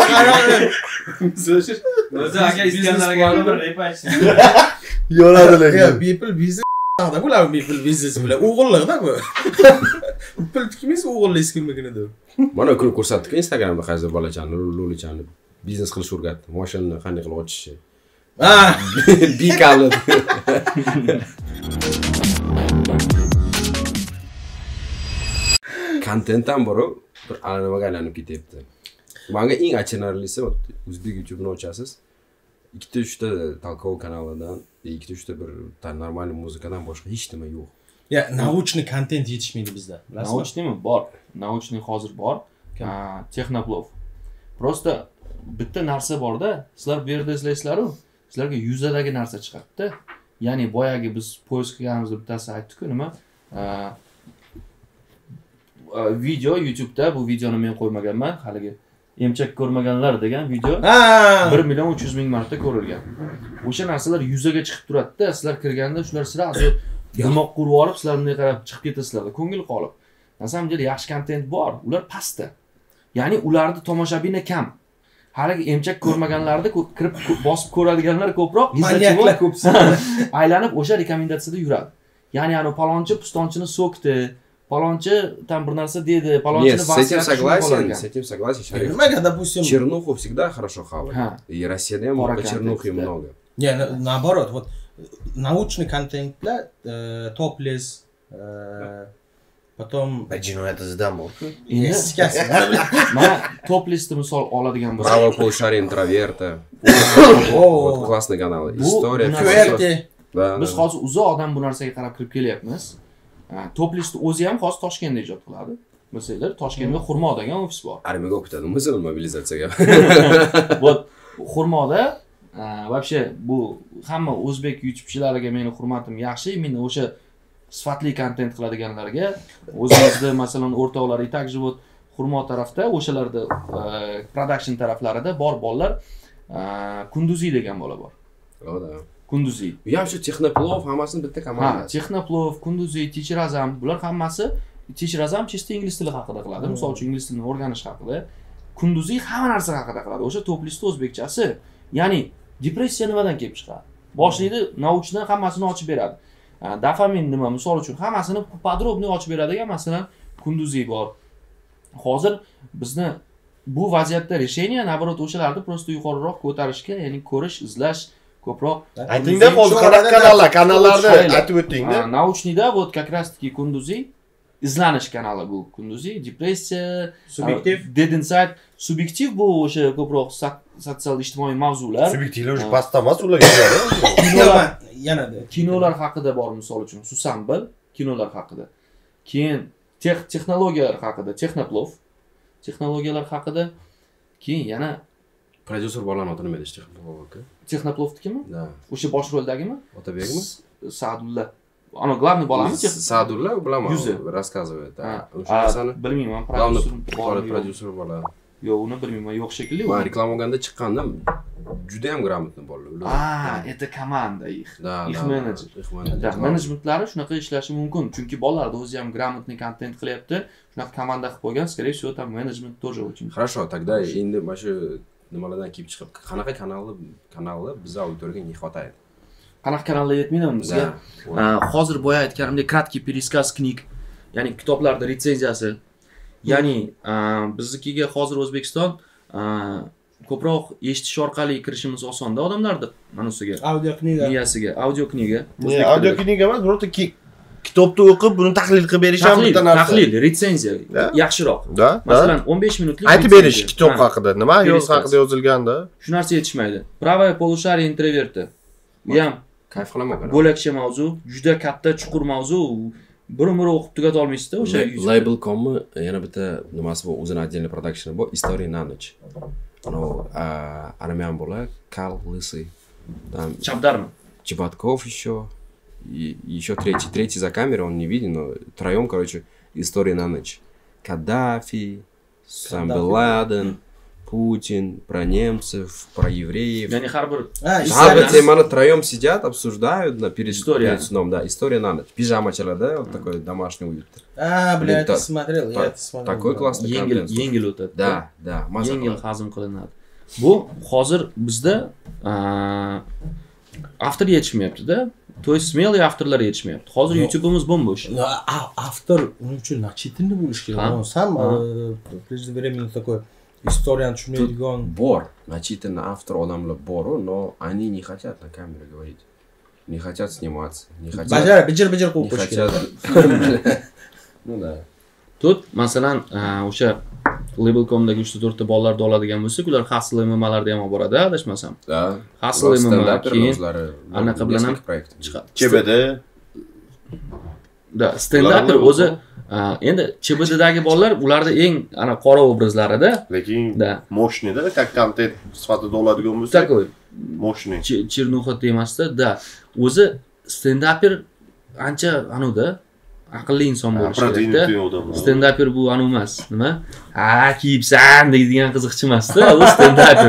O'zi aka Iskandarga bir rep aytsin. Yo'ladi lekin. bepul biznes haqida bular bepul biznes bilan o'g'illikda bu. Pul tikmaysiz o'g'illik kimligini. Mana kun ko'rsatdik Instagramda qaysi bolachani, lo'lichani biznes qilish o'rgatdi. Mashinani qanday qilib ochishni. Bikalli. Kontentdan bori bir alanimaga aylanib ketyapti. Menga eng achinarlisi o'zbek YouTube'ni ochasiz. 2-3 ta talkov kanalidan, 2-3 ta bir normal muzikadan boshqa hech nima yo'q. Ya, naучный kontent yetishmaydi bizda. Naучныйmi? Bor. Naучный hozir bor. Texnoplov. Prosta bitta narsa borda, sizlar bu yerda izlaysizlar-ku, sizlarga yuzadagi narsa chiqadi-da. Ya'ni boyagi biz poyezd qilganimizda bittasi aytdi-ku, nima? Video YouTube'da bu videoni men qo'ymaganman, haligi emchak ko'rmaganlar degan video 1.300.000 marta ko'rilgan. O'sha narsalar yuzaga chiqib turadi-da, sizlar kirganda shular sirazu dimoq qurib olib, sizlar bunday qarab chiqib ketasizlar, ko'ngil qolib. Na samom деле yaxshi kontent bor, ular pastda. Ya'ni ularning tomoshabini kam. Haligi emchak ko'rmaganlarda kirib bosib ko'radiganlar ko'proq, maniaklar ko'psi. Aylanib o'sha rekomendatsiyada yuradi. Ya'ni ana palonchi pistonchini so'kdi, palonchi там bir narsa dedi, palonchini с этим согласен, Шариф. Nimaga, допустим, Чернуху всегда хорошо хавают. И Россияда много чернухи много. Не, наоборот, вот научный контентlar топлес, потом jinoyat izidan bor-ku. Mana toplesni misol oladigan bo'lsam, Право полушария интроверта. Вот классный канал. История. Biz hozir uzoq odam bu narsaga qarab kirib kelyapmiz. Toplesni o'zi ham hozir Toshkentda ijod qiladi. Masalan, Toshkentda Xurmo degan ofis bor. Armiyaga o'qitadi, masalan, mobilizatsiyaga. Вот Xurmoda вообще bu hamma o'zbek YouTube'chilariga meni hurmatim yaxshi. Men o'sha sifatli kontent qiladiganlarga o'zimizda masalan o'rtoqlar также вот Xurmo tarafda, o'shalarda production taraflarida bor bolalar Kunduziy degan bola bor. Kunduziy. Bu ham shu Texnoplov hammasini bitta komanda. Texnoplov, Kunduziy, Techirazam, bular hammasi Techirazam chista ingliz tili haqida qiladi. Misol uchun ingliz tilini o'rganish haqida. Kunduziy hamma narsa haqida qiladi. O'sha toplistni o'zbekchasi. Ya'ni depressiya nimadan kelib chiqadi? Boshlaydi, nauchdan hammasini ochib beradi. Dopamin nima, misol uchun hammasini podrobniy ochib beradigan masalan Kunduziy bor. Hozir bizni bu vaziyatda решение naborot o'shalarni prosta yuqoriroq ko'tarishga, ya'ni ko'rish, izlash ko'proq. Aytingda hozir kanallarni aytib o'tdingda. Naучныйda вот как раз таки Kunduziy izlanish kanali bu. Kunduziy depressiya, Subjektiv, Dead Inside, Subjektiv bu o'sha ko'proq sotsial ijtimoiy mavzular. Subjektivlar o'sha pastda emas, ularga yanada kinolar haqida bor misol uchun, Susanbil kinolar haqida. Keyin texnologiyalar haqida, Texnoplov texnologiyalar haqida. Keyin yana Prodyuser bolani oti nima edi Texnoplov aka? Texnoplovnikimi? Da. O'sha bosh roldagimi? Otabekmi? Sa'dulla. Ana главный bolami Sa'dulla bilaman. Yuzi. Рассказывает. O'sha narsani bilmayman, prodyuser bola. Yo'q, uni bilmayman, yo'q shekilli. Men reklama olganda chiqqanda juda ham gрамотный bolalar. Это komanda их. Их menejer. Da, Menejmentlari shunaqa ishlashi mumkin, chunki bolalarda o'zi ham gрамотный kontent qilyapti. Shunaqa komanda qilib qo'ygan, скорее всего, там менеджмент тоже очень. Хорошо, тогда endi mana shu nimalardan kelib chiqib, qanaqa kanallar bizga auditoriyaga не хватает? Qanaqa kanallar yetmaydimi bizga? Hozir boya aytganimdek краткий пересказ knig, ya'ni kitoblarda retsenziyasi. Ya'ni biznikiga hozir O'zbekiston ko'proq eshitish orqali kirishimiz osonda odamlarda mana usiga. audio kniga. Miyasiga, audio kniga. Audio kniga emas, birorta kitobni o'qib, buni tahlil qilib berish ham bitta narsa. Tahlil, retsenziya yaxshiroq. Masalan, 15 minutlik aytib berish kitob haqida, nima haqida yozilganda. Shu narsa yetishmaydi. Правое полушарие интроверта. Bu ham kayf qilaman. Bo'lakcha mavzu, juda katta chuqur mavzu. Bir-biri o'qib tugata olmaysizda o'sha Label.com yana bitta nimasi bor, o'zining отдельный production bor, История на ночь. Ano armyan bola, Karl Лысый. Там Чабдарmi? Чеботков еще третий за камерой, он не виден, но троем, короче, История на ночь. Каддафи, сам Бен Ладен, Путин, про немцев, про евреев. Ya'ni har bir temani троем сидят, обсуждают перед сном, да, История на ночь. Пижамачаларда, вот такой домашний уют. Бля, я это смотрел, Такой классный контент. Yengil o'tadi. Да, yengil hazm qilinadi. Bu hozir bizda avtor yetishmayapti-da. То есть смелый авторlar yetishmayapti. Hozir YouTube'imiz bo'm-bo'sh. Автор, ну что, начитанный bo'lish kerak. Сам преждевременно такой Историяны tushunmaydigan. Bor. Начитанный автор odamlar bor, но они не хотят на камеру говорить. Не хотят сниматься. Не хотят... Bajar, bijir qo'yib Не qo'yish хотят... kerak. Ну да. Tut, masalan, o'sha Label.com'dagi 3-4 ta bolalarni oladigan bo'lsak, ular hustle MMA'larda ham olib boradi, adashmasam. Да. Hustle MMA keyin anaqa bilan ham chiqadi. CBD. Da, stand-up o'zi endi CBD'dagi bolalar ularda eng ana qora obrazlarida, lekin da, mощныйda, как kontent sifatida oladigan bo'lsa, такой mощный. Чернуха temasida, da, o'zi stand-up ancha anuda aqlli inson bo'lishi kerak-da. Stand-up bu anu emas, nima? Ha, kiyibsan deydigan qiziqchi emas-da, u stand-up.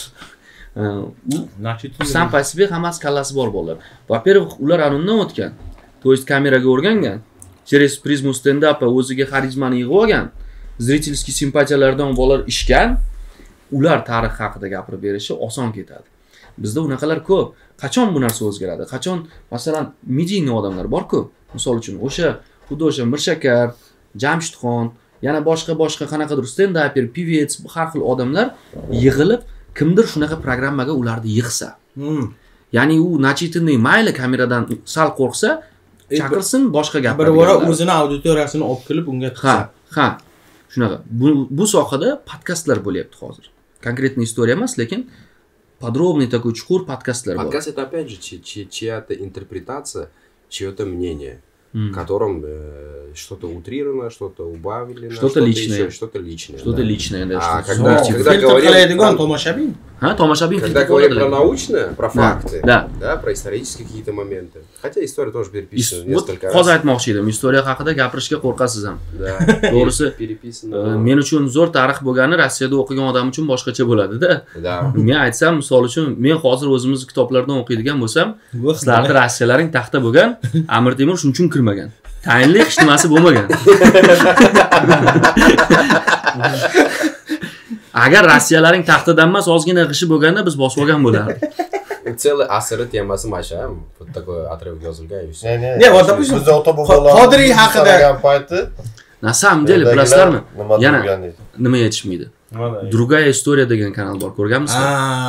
Sam по себе hammasi kallasi bor bolalar. Во-первых, ular anundan o'tgan. То есть kameraga o'rgangan. Через призму stand-up o'ziga xarizmani yig'ib olgan. Zritelskiy simpatiyalardan bolalar ishgan. Ular tarix haqida gapirib berishi oson ketadi. Bizda unaqalar ko'p. Qachon bu narsa o'zgaradi? Qachon, masalan, mediyni odamlar bor-ku. Misol uchun, o'sha xuddi o'sha Mirshakar, Jamshidxon, yana boshqa qanaqadir stand-up, pivets, har xil odamlar yig'ilib, kimdir shunaqa programmaga ularni yig'sa. Ya'ni u nachitini mayli kameradan sal qo'rqsa, chaqirsin, boshqa gaplar. Bir bora o'zini auditoriyasini olib kelib unga qilsa. Ha. Shunaqa. Bu sohada podkastlar bo'lyapti hozir. Konkretniy istoriya emas, lekin подробный такой чуқур подкастлар bor. Подкаст это опять же чья-то интерпретация, чье-то мнение, в котором что-то утрировано, что-то убавлено, что-то личное. Что-то личное. Что-то личное, да. А когда говорим про tomoshabin. Tomoshabin. Когда говорим про научное, про факты, да, про исторические какие-то моменты. Хотя история тоже переписана несколько раз. Hozir aytmoqchi edim, istoriya haqida gapirishga qo'rqasiz ham. Да. To'g'risi, переписано. Men uchun zo'r tarix bo'lgani Rossiyada o'qigan odam uchun boshqacha bo'ladi-da. Да. Men aytsam, misol uchun, men hozir o'zimiz kitoblardan o'qiydigan bo'lsam, sizlarning Rossiyalaring taxta bo'lgan, Amir Temur shuning uchun kirmagan. Tayinli hech nimasi bo'lmagan. Agar Rossiyalaring taxtadan emas, ozgina g'ishi bo'lganda biz bosib olgan bo'lardik. Целый asr temasi masha, вот такой отрывок yozilgan. Ne, вот допустим, Qodiriy haqida payti. На самом деле, bilasizlarmi? Yana nima yetishmaydi? Другая история degan kanal bor, ko'rganmisizlar?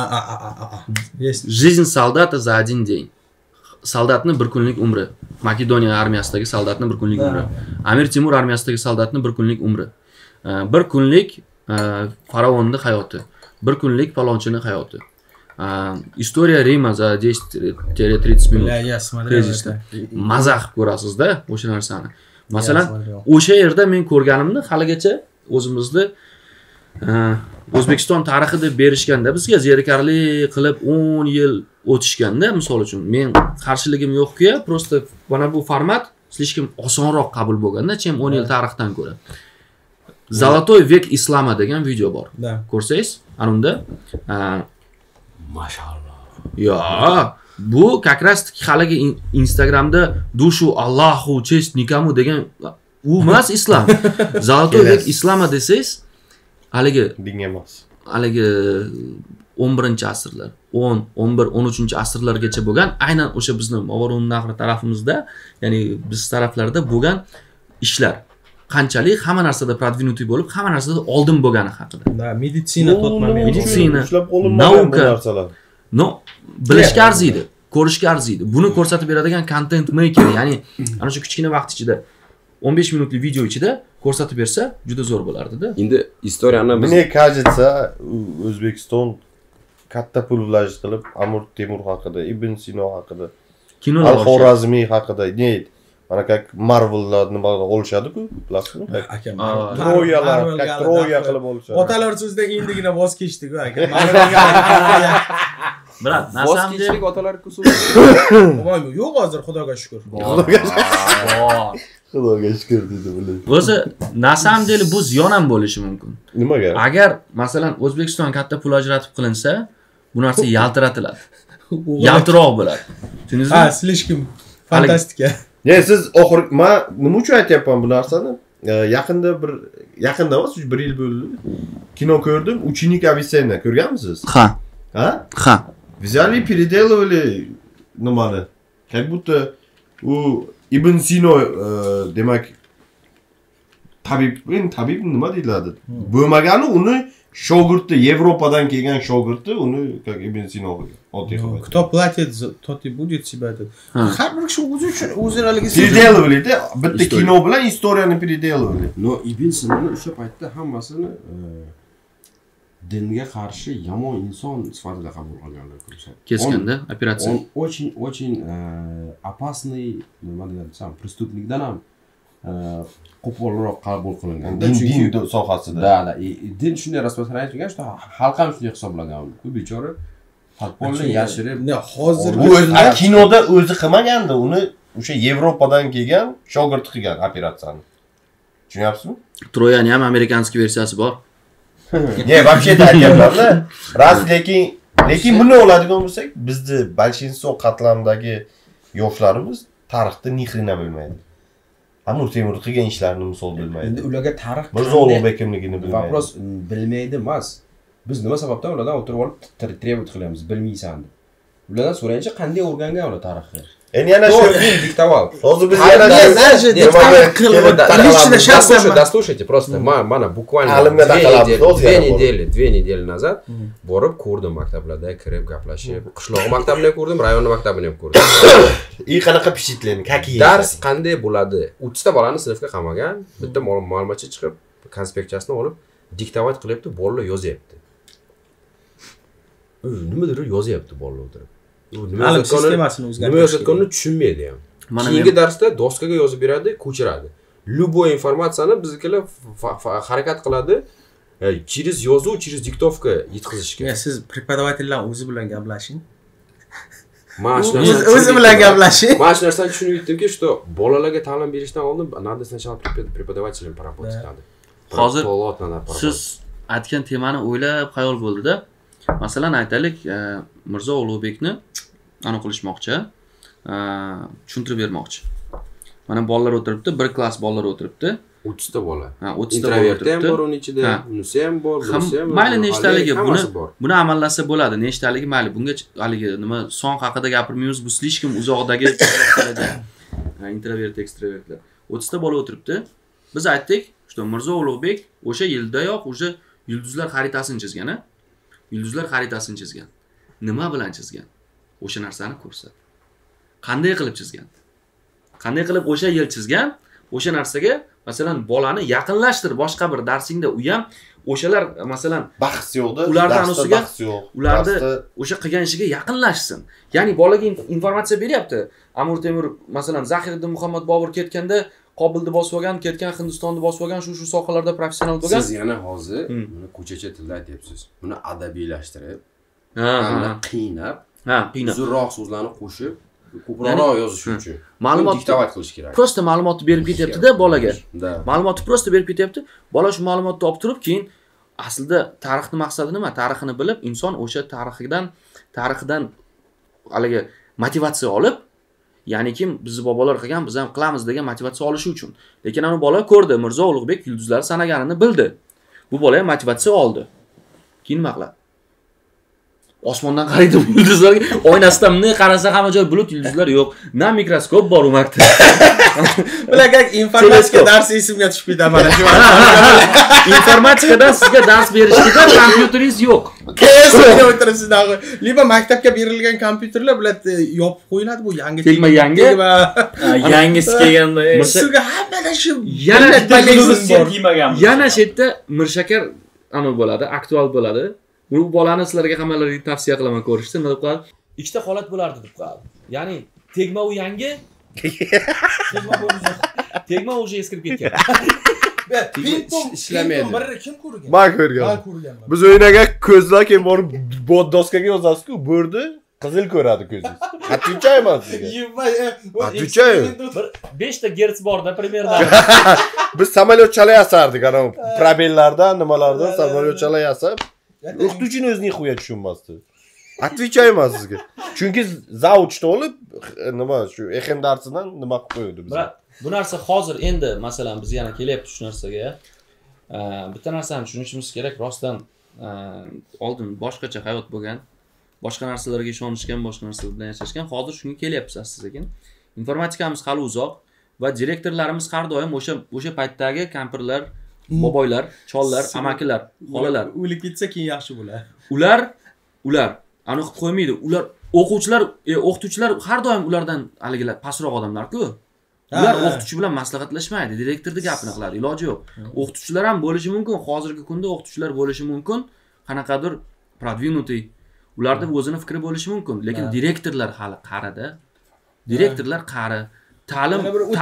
Жизнь солдата за один день. Soldatni bir kunlik umri. Makedoniya armiyasidagi soldatni bir kunlik umri. Amir Temur armiyasidagi soldatni bir kunlik umri. Bir kunlik faravonning hayoti. Bir kunlik palonchining hayoti. История Рима за 10-30 minut. Tezisda. Mazah ko'rasiz-da o'sha narsani. Masalan, o'sha yerda men ko'rganimni haligacha o'zimizni O'zbekiston tarixi deb berishganda bizga zerikarli qilib 10 yil o'tishganda, misol uchun, men qarshiligim yo'q-ku, просто mana bu format слишком osonroq qabul bo'lganda, chem 10 yil tarixdan ko'ra. Zolotoy vek islama degan video bor. Ko'rsangiz, anunda Mashallah. Yo, bu как раз haligi Instagramda dushu Allahu chest nikamu degan u emas islom. Zolotoy vek islama desangiz, haligi din emas. Haligi 11-asrlar, 10, 11, 13-asrlargacha bo'lgan, aynan o'sha bizning Movarun Nahri tarafimizda, ya'ni biz taraflarda bo'lgan ishlar qanchalik hamma narsada продвинутый bo'lib, hamma narsada oldin bo'lgani haqida. Meditsina tot moment. Meditsina, nauka, no, bilishga arziydi, ko'rishga arziydi. Buni ko'rsatib beradigan content maker, ya'ni ana shu kichkina vaqt ichida 15 minutlik video ichida ko'rsatib bersa, juda zo'r bo'lardi-da. Endi istoriyani biz Мне кажется, O'zbekiston katta pul vlojish qilib Amir Temur haqida, Ibn Sino haqida, Al-Xorazmiy haqida, neydi? Mana как Marvel'lar nima olishadi-ku, bilasizmi? Troyalar, как Troya qilib olishadi. Otalar so'zidan endigina voz kechdik-ku aka. Brat, na samom деле otalar kusuv. Yo'q hozir, Xudoga shukr. Xudoga shukr dedi bular. O'zi, na samom деле bu ziyon ham bo'lishi mumkin. Nimaga? Agar masalan O'zbekiston katta pul ajratib qilinsa, bu narsa yaltiratiladi. Yaltiroq bo'ladi. Tushundingizmi? Ha, slishkim fantastika. Ne, siz oxir men nima uchun aytyapman bu narsani? Yaqinda emas, 1 yil bo'ldi. Kino ko'rdim, Ученик Авиценна. Ko'rganmisiz? Ha. Ha? Взяли, переделывали nimani? Как будто u Ibn Sino demak tabib nima deyiladi? Bo'lmagani uni shogirdi, Yevropadan kelgan shogirdi, uni как Ibn Sino qilgan. Oddiy qilib. Кто платит за тот и будет себя этот. Har bir kishi o'zi uchun o'zi haligi Переделывали-da, bitta kino bilan istoriyani переделывали. No, Ibn Sino'ni o'sha paytda hammasini dinga qarshi yomon inson sifatida qabul qilganlar ko'rsatdi. Keskanda operatsiya. Он очень опасный, nima deyapsam, prestupnikdan ham qo'polroq qabul qilingan. Din sohasida. Da, din shunday распространяется, что xalq ham shunday hisoblagan. Bu bechora podpolni yashirib, hozir bu kinoda o'zi qilmagandi, uni o'sha Yevropadan kelgan shogird qilgan operatsiyani. Tushunyapsizmi? Troyani ham amerikanskiy versiyasi bor. Ne, вообще aytyapman-da. Ras lekin bunday oladigan bo'lsak, bizni большинство qatlamdagi yoshlarimiz tarixni ni xrena bilmaydi. Amir Temur qilgan ishlarini misol bilmaydi. Endi ularga tarix Mirzo Ulug'bek kimligini bilmaydi. Вопрос bilmaydi emas. Biz nima sababdan ulardan o'tirib olib tribut qilyapmiz, bilmaysan deb. Ulardan so'rayinchi, qanday o'rgangan ular tarixni? Endi yana shu diktoval. Hozir biz yana Дослушайте просто. Mana bukvalno 2 недели назад borib ko'rdim maktablarda, kirib gaplashib, qishloq maktabini ham ko'rdim, rayon maktabini ham ko'rdim. qanaqa pishitleni, какие? Dars qanday bo'ladi? 30 ta bolani sinfga qamagan, bitta ma'lumotchi chiqib, konspektchasini olib diktovat qilyapti, bolalar yozyapti. Nimadir yozyapti bolalar o'tirib. Ta'lim sistemasini o'zgartirish. Nima yozayotganini tushunmaydi ham. Keyingi darsda doskaga yozib beradi, ko'chiradi. Любой informatsiyani biznikilar harakat qiladi. Через yozuv, через diktovka yetkazishga. Siz prepodavatellar o'zi bilan gaplashing. Mana o'zi bilan gaplashing. Mana shu narsani tushunib yetdimki, что bolalarga ta'lim berishdan oldin надо сначала преподавателем поработать надо. Hozir siz aytgan temani o'ylab xayol bo'ldi-da. Masalan aytaylik, Mirzo Ulug'bekni ana qilishmoqchi, tushuntirib bermoqchi. Mana bolalar o'tiribdi, bir klass bolalar o'tiribdi. 30 ta bola. 30 ta bola o'tiribdi. Ham bor uning ichida, unisi ham bor, bunisi ham bor. Mayli nechtaligi buni amallasa bo'ladi. Nechtaligi mayli. Bunga haligi nima son haqida gapirmaymiz, bu slishkim uzoqdagi introvert, ekstravertlar. 30 ta bola o'tiribdi. Biz aytdik, что Mirzo Ulug'bek o'sha yildayoq o'sha yulduzlar xaritasini chizgan, a? Yulduzlar xaritasini chizgan. Nima bilan chizgan? O'sha narsani ko'rsat. Qanday qilib chizgan? Qanday qilib o'sha yil chizgan? O'sha narsaga, masalan, bolani yaqinlashtir boshqa bir darsingda, u ham o'shalar, masalan, bahs yo'qda, ulardan ustiga ularni o'sha qilgan ishiga yaqinlashsin. Ya'ni bolaga informatsiya beryapti. Amir Temur, masalan, Zahiriddin Muhammad Bobur ketganda Qobilni bosib olgan, ketgan Hindistonni bosib olgan, shu sohalarda professional bo'lgan. Siz yana hozir buni ko'chacha tilda aytyapsiz. Buni adabiylashtirib, qiynab, uzunroq so'zlarni qo'shib, ko'proq yozish uchun ma'lumot diktovat qilish kerak. Prosta ma'lumotni berib ketyapti-da bolaga. Ma'lumotni prosta berib ketyapti. Bola shu ma'lumotni olib turib, keyin aslida tarixning maqsadi nima? Tarixini bilib, inson o'sha tarixidan haliga motivatsiya olib, ya'ni kim bizni bobolar qilgan, biz ham qilamiz degan motivatsiya olishi uchun. Lekin ana bola ko'rdi, Mirzo Ulug'bek yulduzlar sanaganini bildi. Bu bola ham motivatsiya oldi. Keyin nima qiladi? Osmondan qaraydi yulduzlarga, oynasidan bunday qarasa hamma joy bulut, yulduzlar yo'q. Na mikroskop bor u maktabda. Bularga informatika darsi esimga tushib ketadi mana shu. Informatikadan sizga dars berishda kompyuteringiz yo'q. Keyin o'tiribsiz dağı. Liba maktabga berilgan kompyuterlar bilan yopib qo'yiladi, bu yangi yangisi kelganda sizga hammada shu yana shu yerda Mirshakar ana bo'ladi, aktual bo'ladi. Bu bolani sizlarga hammalariga tavsiya qilaman ko'rishni. Nima deb qo'yadi? Ikkita holat bo'lardi deb qo'yadi. Ya'ni tegma u yangi, tegma o'sha eskirib ketgan. Ishlamaydi. Birni kim ko'rgan? Men ko'rgan. Biz o'ynagan ko'zlar keyin borib doskaga yozasiz-ku, bo'rdi, qizil ko'radi ko'zingiz. Отвечаем sizga. Отвечаем. 5 ta gerts borda примерно. Biz samolyot chalayasardik, ana probellardan, nimalardan samolyot chalayasab. O'qituvchini o'zining xuya tushunmasdi. Отвечаем sizga. Chunki zauchni olib, nima shu exen darsidan nima qilib qo'ydi bizga. Bu narsa hozir endi masalan biz yana kelyapti shu narsaga. Bitta narsani tushunishimiz kerak, rostdan oldin boshqacha hayot bo'lgan, boshqa narsalarga ishonishgan, boshqa narsalar bilan yashashgan. Hozir shunga kelyapmiz asta-sekin. Informatikamiz hali uzoq va direktorlarimiz har doim o'sha paytdagi kampirlar, boboylar, chollar, amakilar, xolalar. O'lib ketsa keyin yaxshi bo'ladi. Ular ani qilib qo'ymaydi. Ular o'qituvchilar har doim ulardan haligilar pastroq odamlar-ku. Ular o'qituvchi bilan maslahatlashmaydi, direktorning gapini qiladi, iloji yo'q. O'qituvchilar ham bo'lishi mumkin, hozirgi kunda o'qituvchilar bo'lishi mumkin, qanaqadir продвинутый. Ularda o'zini fikri bo'lishi mumkin, lekin direktorlar hali qarida. Direktorlar qari. Ta'lim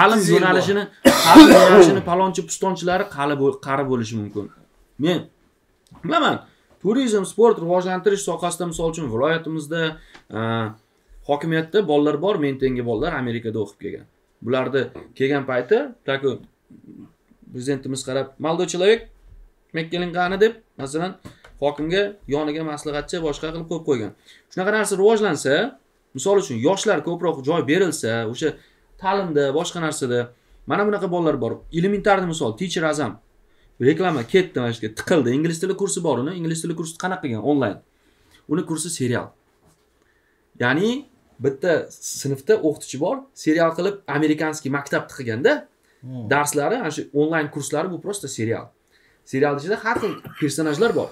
yo'nalishini palonchi pustonchlari qari bo'lishi mumkin. Men bilaman, turizm, sport rivojlantirish sohasida misol uchun viloyatimizda hokimiyatda bolalar bor, men tengi bolalar Amerikada o'qib kelgan. Bularni kelgan payti, taku prezidentimiz qarab, "Молодой человек, Mekkeling qani" deb, masalan, hokimga yoniga maslahatchi boshqa qilib qo'yib qo'ygan. Shunaqa narsa rivojlansa, misol uchun yoshlar ko'proq joy berilsa, o'sha ta'limda, boshqa narsada, mana bunaqa bolalar bor. Elementarni misol, Teacher Azam reklama ketdi mana shuga tiqildi. Ingliz tili kursi bor uni. Ingliz tili kursi qanaqa qilgan onlayn. Uni kursi serial. Ya'ni bitta sinfda o'qituvchi bor, serial qilib amerikanskiy maktabni qilganda darslari, ana shu onlayn kurslari bu prosta serial. Serial ichida har xil personajlar bor.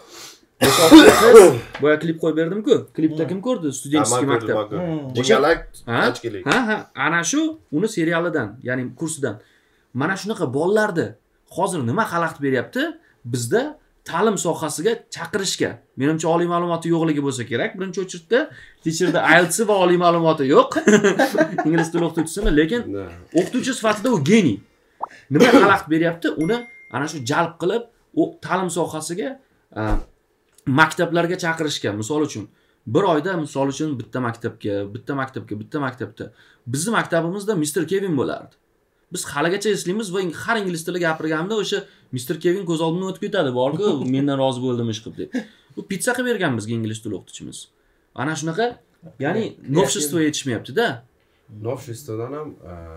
Boya klip qo'yib berdim-ku. Klipda kim ko'rdi? Studentskiy maktab. Jingalak, ochkilik. Ha, ana shu uni serialidan, ya'ni kursidan. Mana shunaqa bolalarni hozir nima xalaqit beryapti? Bizda ta'lim sohasiga chaqirishga. Menimcha oliy ma'lumoti yo'qligi bo'lsa kerak. Birinchi o'chirtda teacherda IELTS va oliy ma'lumoti yo'q. Ingliz tili o'qituvchisimi, lekin o'qituvchi sifatida u geniy. Nima xalaqit beryapti? Uni ana shu jalb qilib, u ta'lim sohasiga maktablarga chaqirishga. Misol uchun bir oyda misol uchun bitta maktabda bizning maktabimizda Mr. Kevin bo'lardi. Biz haligacha eslaymiz va har ingliz tili gapirganimda o'sha Mr. Kevin ko'z oldimdan o'tib ketadi, borku, mendan rozi bo'ldim ish qilib deb. U pizza qilib bergan bizga ingliz tili o'qituvchimiz. Ana shunaqa, ya'ni novshество yetishmayapti-da. Novshествоdan ham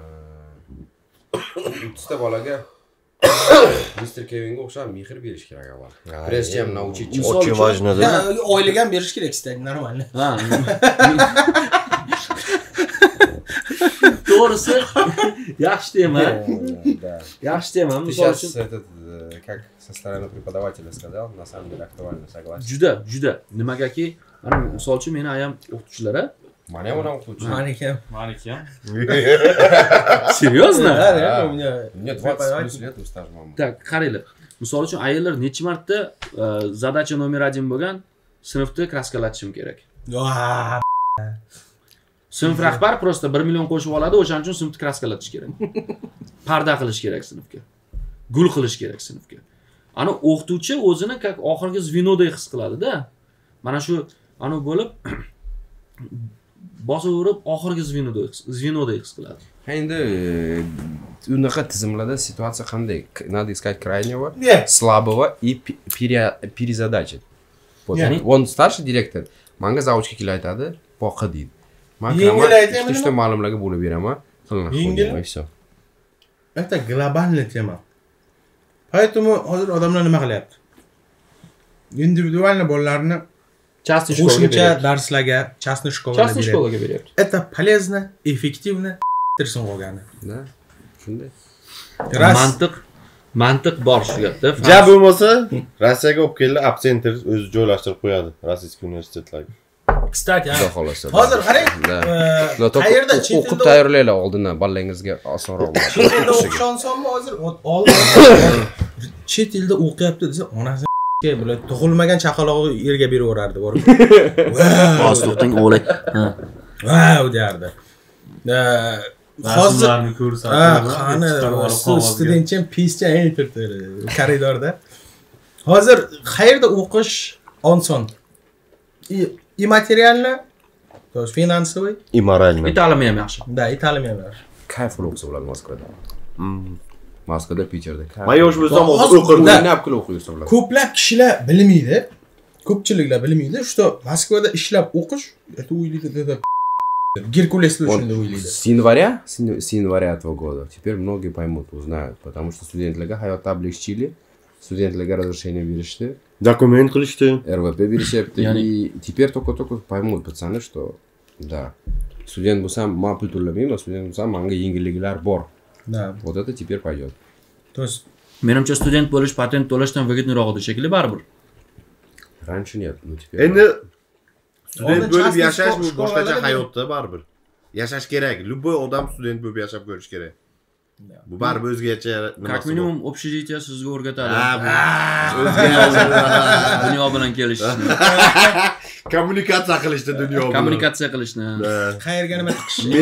30 ta bolaga Mr. Kevinga o'xshab mehr berish kerak avval. Прежде чем научить. Очень важно, да? Oylik ham berish kerak, istak, normalniy. Ha. To'g'risi, yaxshi tema. Yaxshi tema. Misol uchun этот как со стороны преподавателя сказал, на самом деле актуально, согласен. Juda. Nimagaki, mana misol uchun meni ayam o'qituvchilar Mani ham o'qituvchi. Maniki ham. Серьезно? Да, у меня Мне 20 лет стаж, мама. Так, qaranglar. Misol uchun ayollar necha marta задача номер 1 bo'lgan sinfni kraskalatishim kerak. Sinf rahbar prosta 1 million qo'shib oladi, o'shaning uchun sinfni kraskalatish kerak. Parda qilish kerak sinfga. Gul qilish kerak sinfga. Ana o'qituvchi o'zini как oxirgi zvinoday his qiladi-da. Mana shu ana bo'lib bosaverib oxirgi zvinoday his qiladi. Endi unaqa tizimlarda situatsiya qanday? Надо искать крайнего, слабого и перезадачить. Вот. Он старший директор. Menga zavojga kelib aytadi, boqa deydi. Men ikkita ma'lumotlarga bo'lib beraman. Yengil. Это глобальная тема. Поэтому hozir odamlar nima qilyapti? Individualniy bolalarni qo'shimcha darslarga, частный shkolaga beryapti. Это полезно, эффективно, tirsin qolgani. Da, shunday. Mantiq bor shu yerda. Ja bo'lmasa, Rossiyaga olib kelib, absenter o'zi joylashtirib qo'yadi Rossiyskiy universitetlarga. Kстати, Xolos. hozir qarang, qayerda o'qib tayyorlaylar oldindan balangizga osonroq bo'ladi. Chet elda o'qishonsonmi hozir? Chet elda o'qiyapti desa, onasi bular tug'ilmagan chaqalog'i yerga beraverardi, borib. Hozir to'xtang o'g'li. Vau derdi. Hozir qani studentcha pischa aytibdi koridorda. Hozir qayerda o'qish oson? И материально, то есть финансовый, и морально. И ta'lim ham yaxshi. Да, и ta'lim ham yaxshi. Kayf o'qisa bo'ladi Moskvada. Moskvada, Peterda. Men yosh bo'lsam o'qirdim, nima qilib o'qiysa bo'ladi. Ko'plab kishilar bilmaydi. Ko'pchiliklar bilmaydi, что Moskvada ishlab o'qish, это o'ylaydi. Геркулес shunday o'ylaydi. С января этого года теперь многие поймут, узнают, потому что studentlarga hayotda облегчили, studentlarga разрешение berishdi. Dokument qilishdi. РВП berishyapti. И теперь только поймут пацаны, что да, студент bo'lsam, men pul to'lamayman, student bo'lsam, menga yengilliklar bor. Да. Вот это теперь пойдет. То есть Menimcha student bo'lish patent to'lashdan выгодныйroq edi shekilli baribir. Раньше нет. Ну теперь. Endi student Oldin bo'lib частный yashash bu shkolalarda boshqacha bir- hayotda baribir. Yashash kerak. Любой odam student bo'lib yashab ko'rish kerak. Bu baribir o'zgacha Как nimasi bor. minimum общежитие sizga o'rgatadi. Ha, Dunyo bilan kelishishni, kommunikatsiya qilishdi dunyo bilan. kommunikatsiya qilishni. Qayerga nima tiqishni.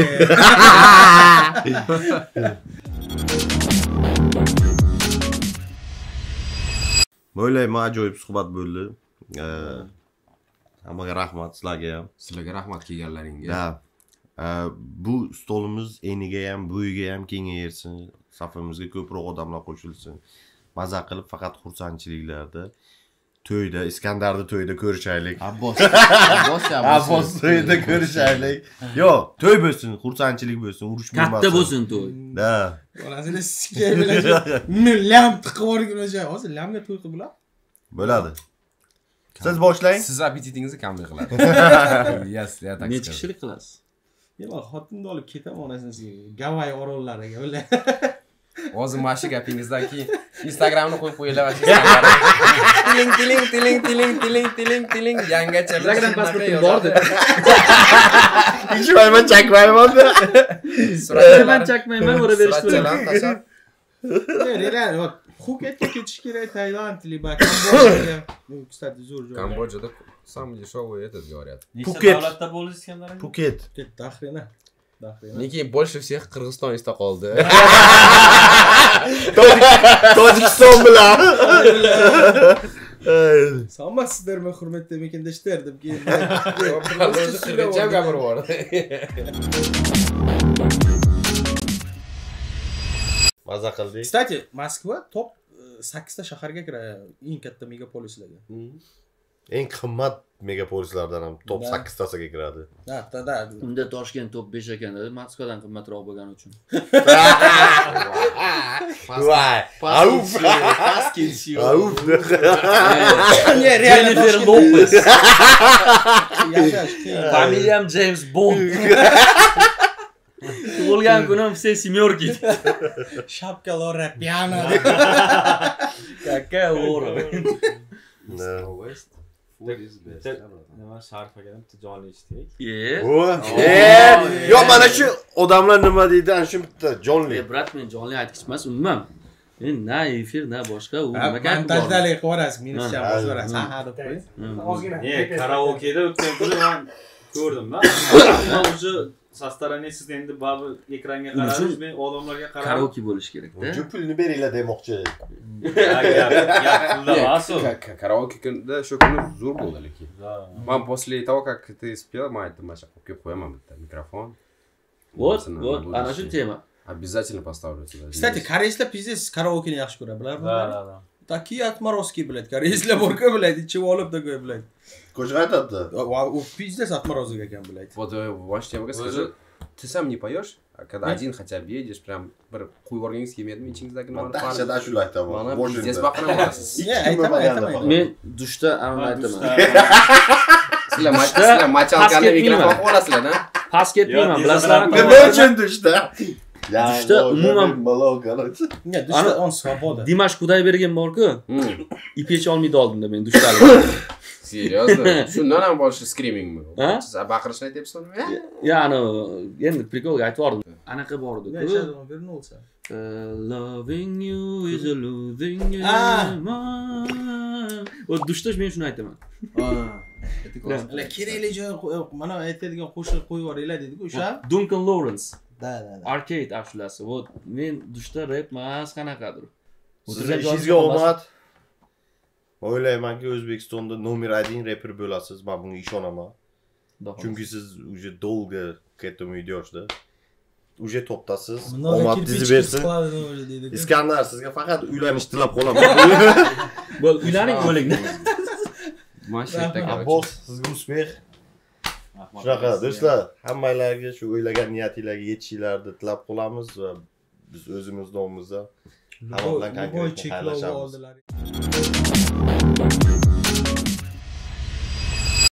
O'ylayman ajoyib suhbat bo'ldi. Hammaga rahmat sizlarga ham. Sizlarga rahmat kelganlaringga. Da. Bu stolimiz eniga ham, bo'yiga ham kengayirsin. Safimizga ko'proq odamlar qo'shilsin. Maza qilib faqat xursandchiliklarda to'yda, Iskandarni to'yda ko'rishaylik. Abbos To'yda ko'rishaylik. Yo'q, to'y bo'lsin, xursandchilik bo'lsin, urush bo'lmasin. katta bo'lsin to'y. Da. Bolasini sikay bilan lam tiqib yuborguncha, hozir lamga to'y qilib bular. Bo'ladi. Siz boshlang. Siz appetitingizni kamlik qiladi. Yes, ya tak. Necha kishilik qilasiz? Men xotinni olib ketaman onasini Gavay orollariga, o'yla. Hozir mana shu gapingizdan keyin Instagramni qo'yib qo'yinglar va tiling yangacha Instagram pasportim bor deb. Ichmayman, chakmayman. Man chakmayman, uraverishdi. Real, Phuketga ketish kerak, Tailand, liba Kambodjaga. Kстати, zo'r joy. Kambodjada самый дешевый этот говорят. Nechta Phuket. davlatda bo'ldingiz Iskandar aka? Phuket. Dahrina. Lekin больше всех Qirg'izistonda qoldi. Tojikiston bilan. Salmatsizlarmi hurmatli mekindoshlar deb keldi. Qirg'izcha gapirib yubordi. Maza qildik. Kстати, Moskva top 8 ta shaharga kiradi, eng katta megapolislarga. Eng qimmat megapolislardan ham top 8 tasiga kiradi. Da. Unda Toshkent top 5 ekan, Moskvadan qimmatroq bo'lgani uchun. Voy. Auf. Auf. Ne, real Jennifer Lopez. Yashash. Familiyam James Bond. Tug'ilgan kunim все семерки. Shapka Lora piano. Какая Лора. Nima sharf ekan, jonli ishdik. Yo, mana shu odamlar nima deydi, ana shu bitta jonli. Brat, men jonli aytgich emas, umuman. Men na efir, na boshqa, u nima Men gap bor. tajdalik qo'rasiz, minuscha bosvorasiz. Ha, deb qo'ying. Karaokeda o'tgan kuni men ko'rdim-da. Men o'sha sastaranesiz endi babi ekranga qaradiz, men odamlarga qarab. Karaoke bo'lish kerak-da. Shu pulni beringlar demoqchi. Karaoke kunda shu kuni zo'r bo'ldi lekin. Men после того, как ты спел, men aytdim, mana shu qo'yib qo'yaman bitta mikrofon. Вот, ana shu tema. Обязательно поставлю сюда. Kстати, koreyslar pizdes karaokeni yaxshi ko'radi, bilasizmi? Такие отморозки, блядь, koreyslar bor-ku, блядь, ichib olib такой, блядь. Qo'shiq aytadi. U pizdes отморозок ekan, блядь. Вот ваша тема, скажи, ты сам не поешь? А когда один хотя бы едешь, прям bir qo'yib yuborgingiz kelmaydimi ichingizdagi nimani? Dahshat ashula aytaman. Mana pizdes baqira olasiz. Aytaman. Men dushda ammo aytaman. Sizlar machalkani mikrofon qilib olasizlar-da. Past ketmayman, bilasizlarmi? Nima uchun dushda? Dushda umuman Ne, dushda on svoboda. Dimash Kudaybergen bor-ku. Ipech olmaydi oldimda men dushda. Серьезно? Shundan ham boshi screamingmi? Siz baqirishni aytyapsizmi? Ya'ni endi prikolga aytib yubordim. Anaqa bor edi-ku. Yashadimi, verнулся. Loving you is a losing you. O dushda men shuni aytaman. Ala kerakli joy mana aytadigan qo'shiq qo'yib yuboringlar dedi-ku, o'sha. Duncan Lawrence. Da. Arcade ashulasi. Вот men dushda rap emas, qanaqadir. Sizga omad. O'ylaymanki O'zbekistonda nomer 1 reper bo'lasiz, men bunga ishonaman. Chunki siz уже долго к этому идёшda. Уже topdasiz. Omad dizi bersin. Iskandar, sizga faqat uylanish tilab qolaman. Bo'l, uylaning bo'lingda. Abbos, sizga uspeh. Shunaqa do'stlar, hammalarga shu o'ylagan niyatinglarga yetishinglarni tilab qolamiz va biz o'zimiz nomimizda hamma bilan konkret xayrlashamiz.